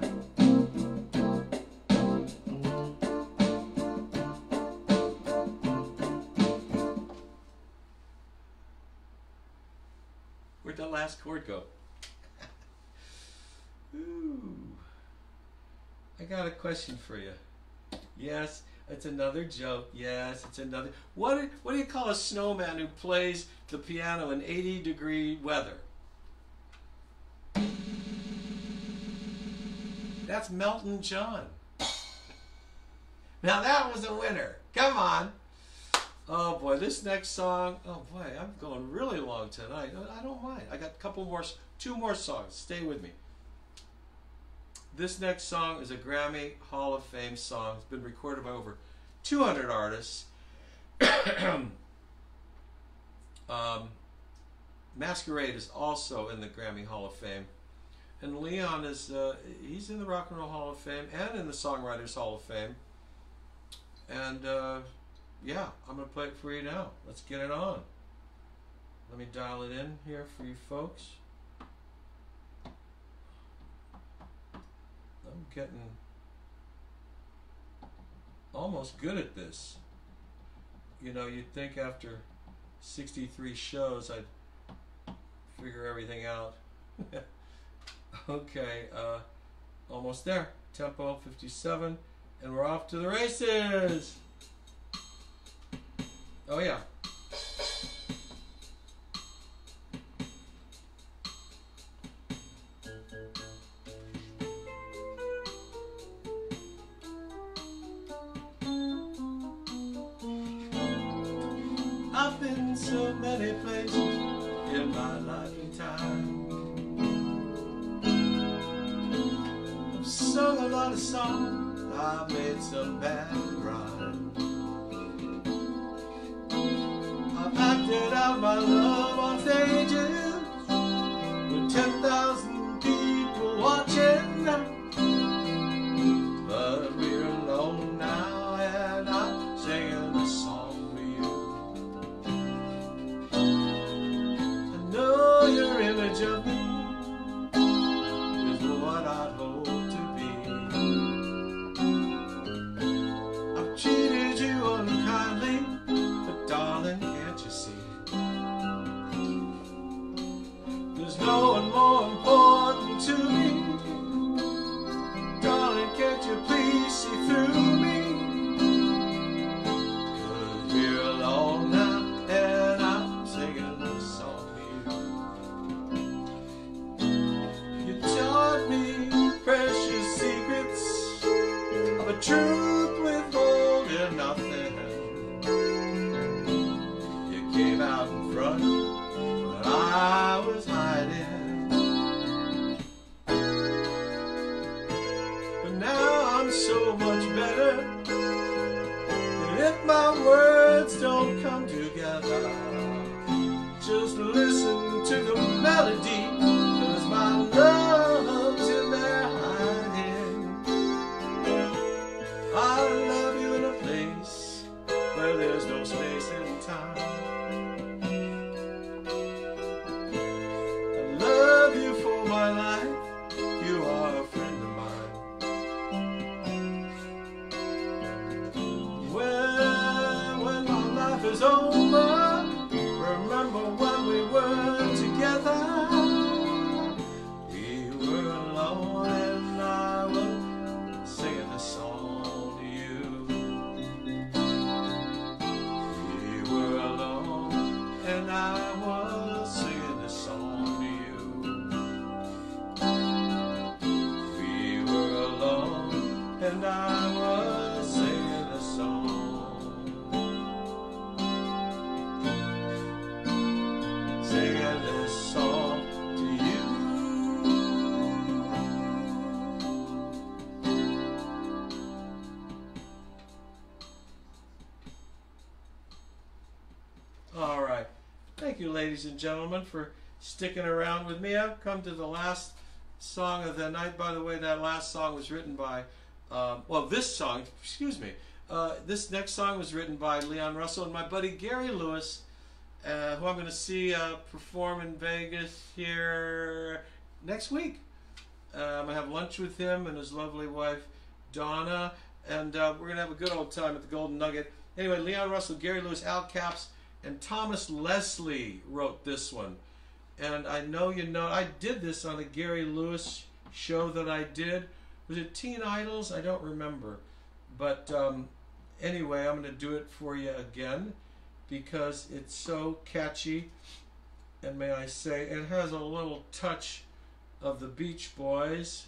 Where'd that last chord go? Ooh. I got a question for you. Yes. It's another joke. Yes, it's another. What, what do you call a snowman who plays the piano in eighty degree weather? That's Melton John. Now that was a winner. Come on. Oh boy, this next song. Oh boy, I'm going really long tonight. I don't mind. I got a couple more, two more songs. Stay with me. This next song is a Grammy Hall of Fame song. It's been recorded by over two hundred artists. um, Masquerade is also in the Grammy Hall of Fame. And Leon is, uh, he's in the Rock and Roll Hall of Fame and in the Songwriters Hall of Fame. And uh, yeah, I'm going to play it for you now. Let's get it on. Let me dial it in here for you folks. I'm getting almost good at this. You know, you'd think after sixty-three shows I'd figure everything out. Okay, uh, almost there. Tempo fifty-seven, and we're off to the races. Oh yeah. I've been so many places in my life. wrote a song, I made some bad rhymes. I've acted out my love on stages with ten thousand people watching now. But we're alone now and I'm singing a song for you. I know your image of me is what I'd hope to be. I've cheated you unkindly, but darling, can't you see? There's no one more important to me. Darling, can't you please see through me? 'Cause we're alone now and I'm singing this song to you. You taught me precious secrets of a truth withholding nothing. You came out in front when I was hiding. But now I'm so much better. And if my words don't come together, just listen to the melody, 'cause my love's in there hiding. I love you in a place where there's no space and time. I love you for my life, you are a friend of mine. When, when my life is over, remember when we were together. We were alone and I was singing a song to you. We were alone and I was singing a song to you. We were alone and I was singing a song. Singing this song to you. All right. Thank you, ladies and gentlemen, for sticking around with me. I've come to the last song of the night. By the way, that last song was written by, um, well, this song, excuse me, uh, this next song was written by Leon Russell and my buddy Gary Lewis, uh, who I'm going to see uh, perform in Vegas here next week. Uh, I'm going to have lunch with him and his lovely wife, Donna, and uh, we're going to have a good old time at the Golden Nugget. Anyway, Leon Russell, Gary Lewis, Al Capps, and Thomas Leslie wrote this one. And I know you know, I did this on a Gary Lewis show that I did. Was it Teen Idols? I don't remember. But um, anyway, I'm going to do it for you again because it's so catchy. And may I say, it has a little touch of the Beach Boys.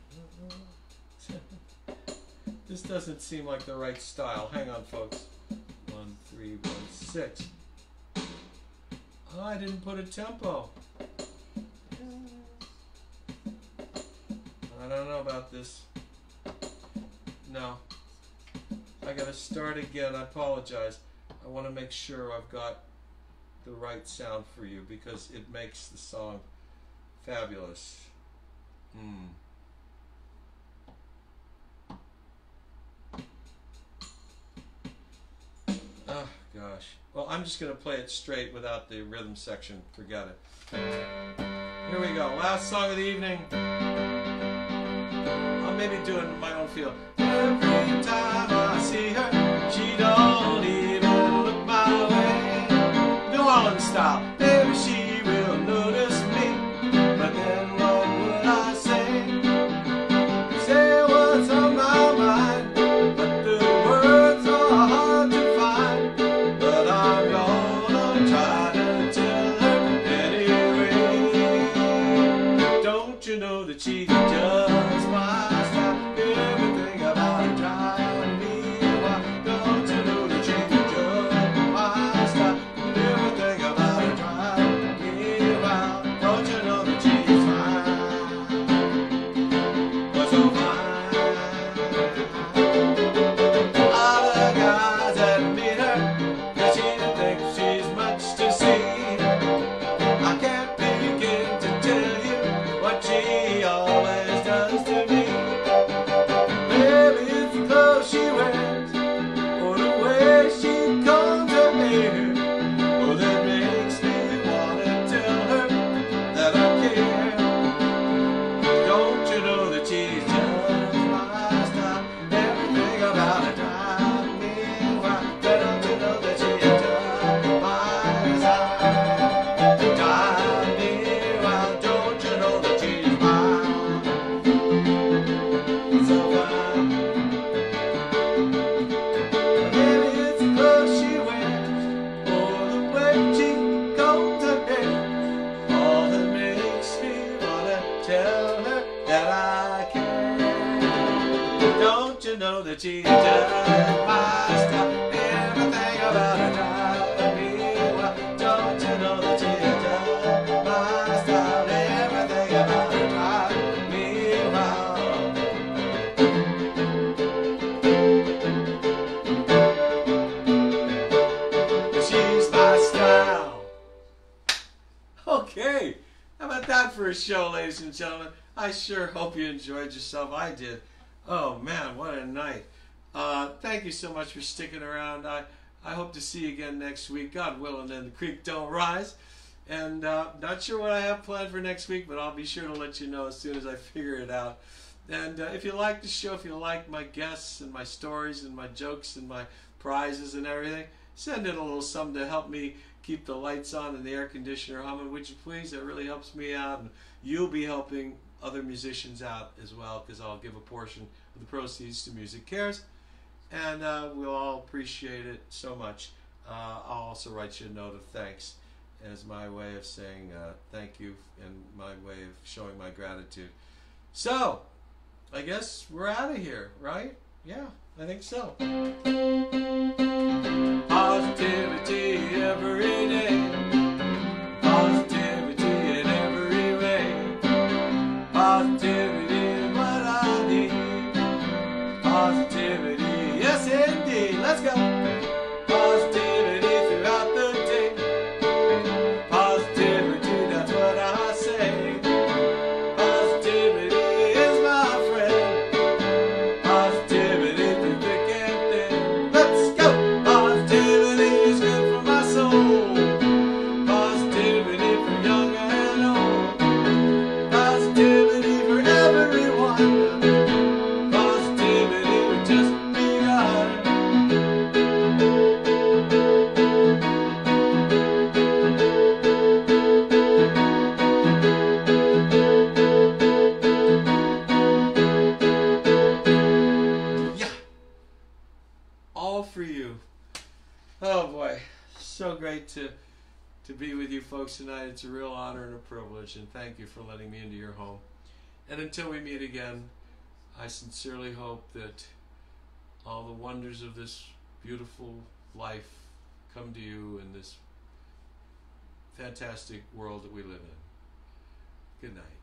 This doesn't seem like the right style. Hang on, folks. One, three, one, six. Oh, I didn't put a tempo. I don't know about this. No. I gotta start again. I apologize. I want to make sure I've got the right sound for you because it makes the song fabulous. Hmm. Oh, gosh. Well, I'm just going to play it straight without the rhythm section. Forget it. Here we go. Last song of the evening. I'll maybe do it in my own feel. Every time I see her, she don't even look my way. New Orleans style. Maybe she will notice me, but then what would I say? Say what's on my mind, but the words are hard to find. But I'm gonna try to tell her anyway. Don't you know that she's just my style? Everything about her drives me wild. Don't you know that she's just my style? Everything about her drives me wild. Don't you know that she's fine? Oh, so fine. tell her that I care. Don't you know that she's just my style? Everything about her drives me wild. Don't you know that she's just my style? Everything about her drives me wild. She's my style. Okay, how about that for a show, ladies and gentlemen? I sure hope you enjoyed yourself. I did. Oh man, what a night. Uh, thank you so much for sticking around. I, I hope to see you again next week, God willing, and the creek don't rise. And uh, not sure what I have planned for next week, but I'll be sure to let you know as soon as I figure it out. And uh, if you like the show, if you like my guests and my stories and my jokes and my prizes and everything, send in a little something to help me keep the lights on and the air conditioner humming, would you please? That really helps me out, and you'll be helping other musicians out as well, because I'll give a portion of the proceeds to MusiCares, and uh, we'll all appreciate it so much. Uh, I'll also write you a note of thanks as my way of saying uh, thank you and my way of showing my gratitude. So, I guess we're out of here, right? Yeah, I think so. Positivity every day. Positivity in every way. Positivity is what I need. Positivity, yes indeed. Let's go. Positivity throughout the day. Positivity, that's what I say. Positivity is my friend. Positivity through thick and thin. Let's go. Positivity is good for my soul. Positivity for young and old. Positivity for everyone. Positivity would just begun. Yeah. All for you. Oh boy. So great to to be with you folks tonight. It's a real honor and a privilege, and thank you for letting me into your home. And until we meet again, I sincerely hope that all the wonders of this beautiful life come to you in this fantastic world that we live in. Good night.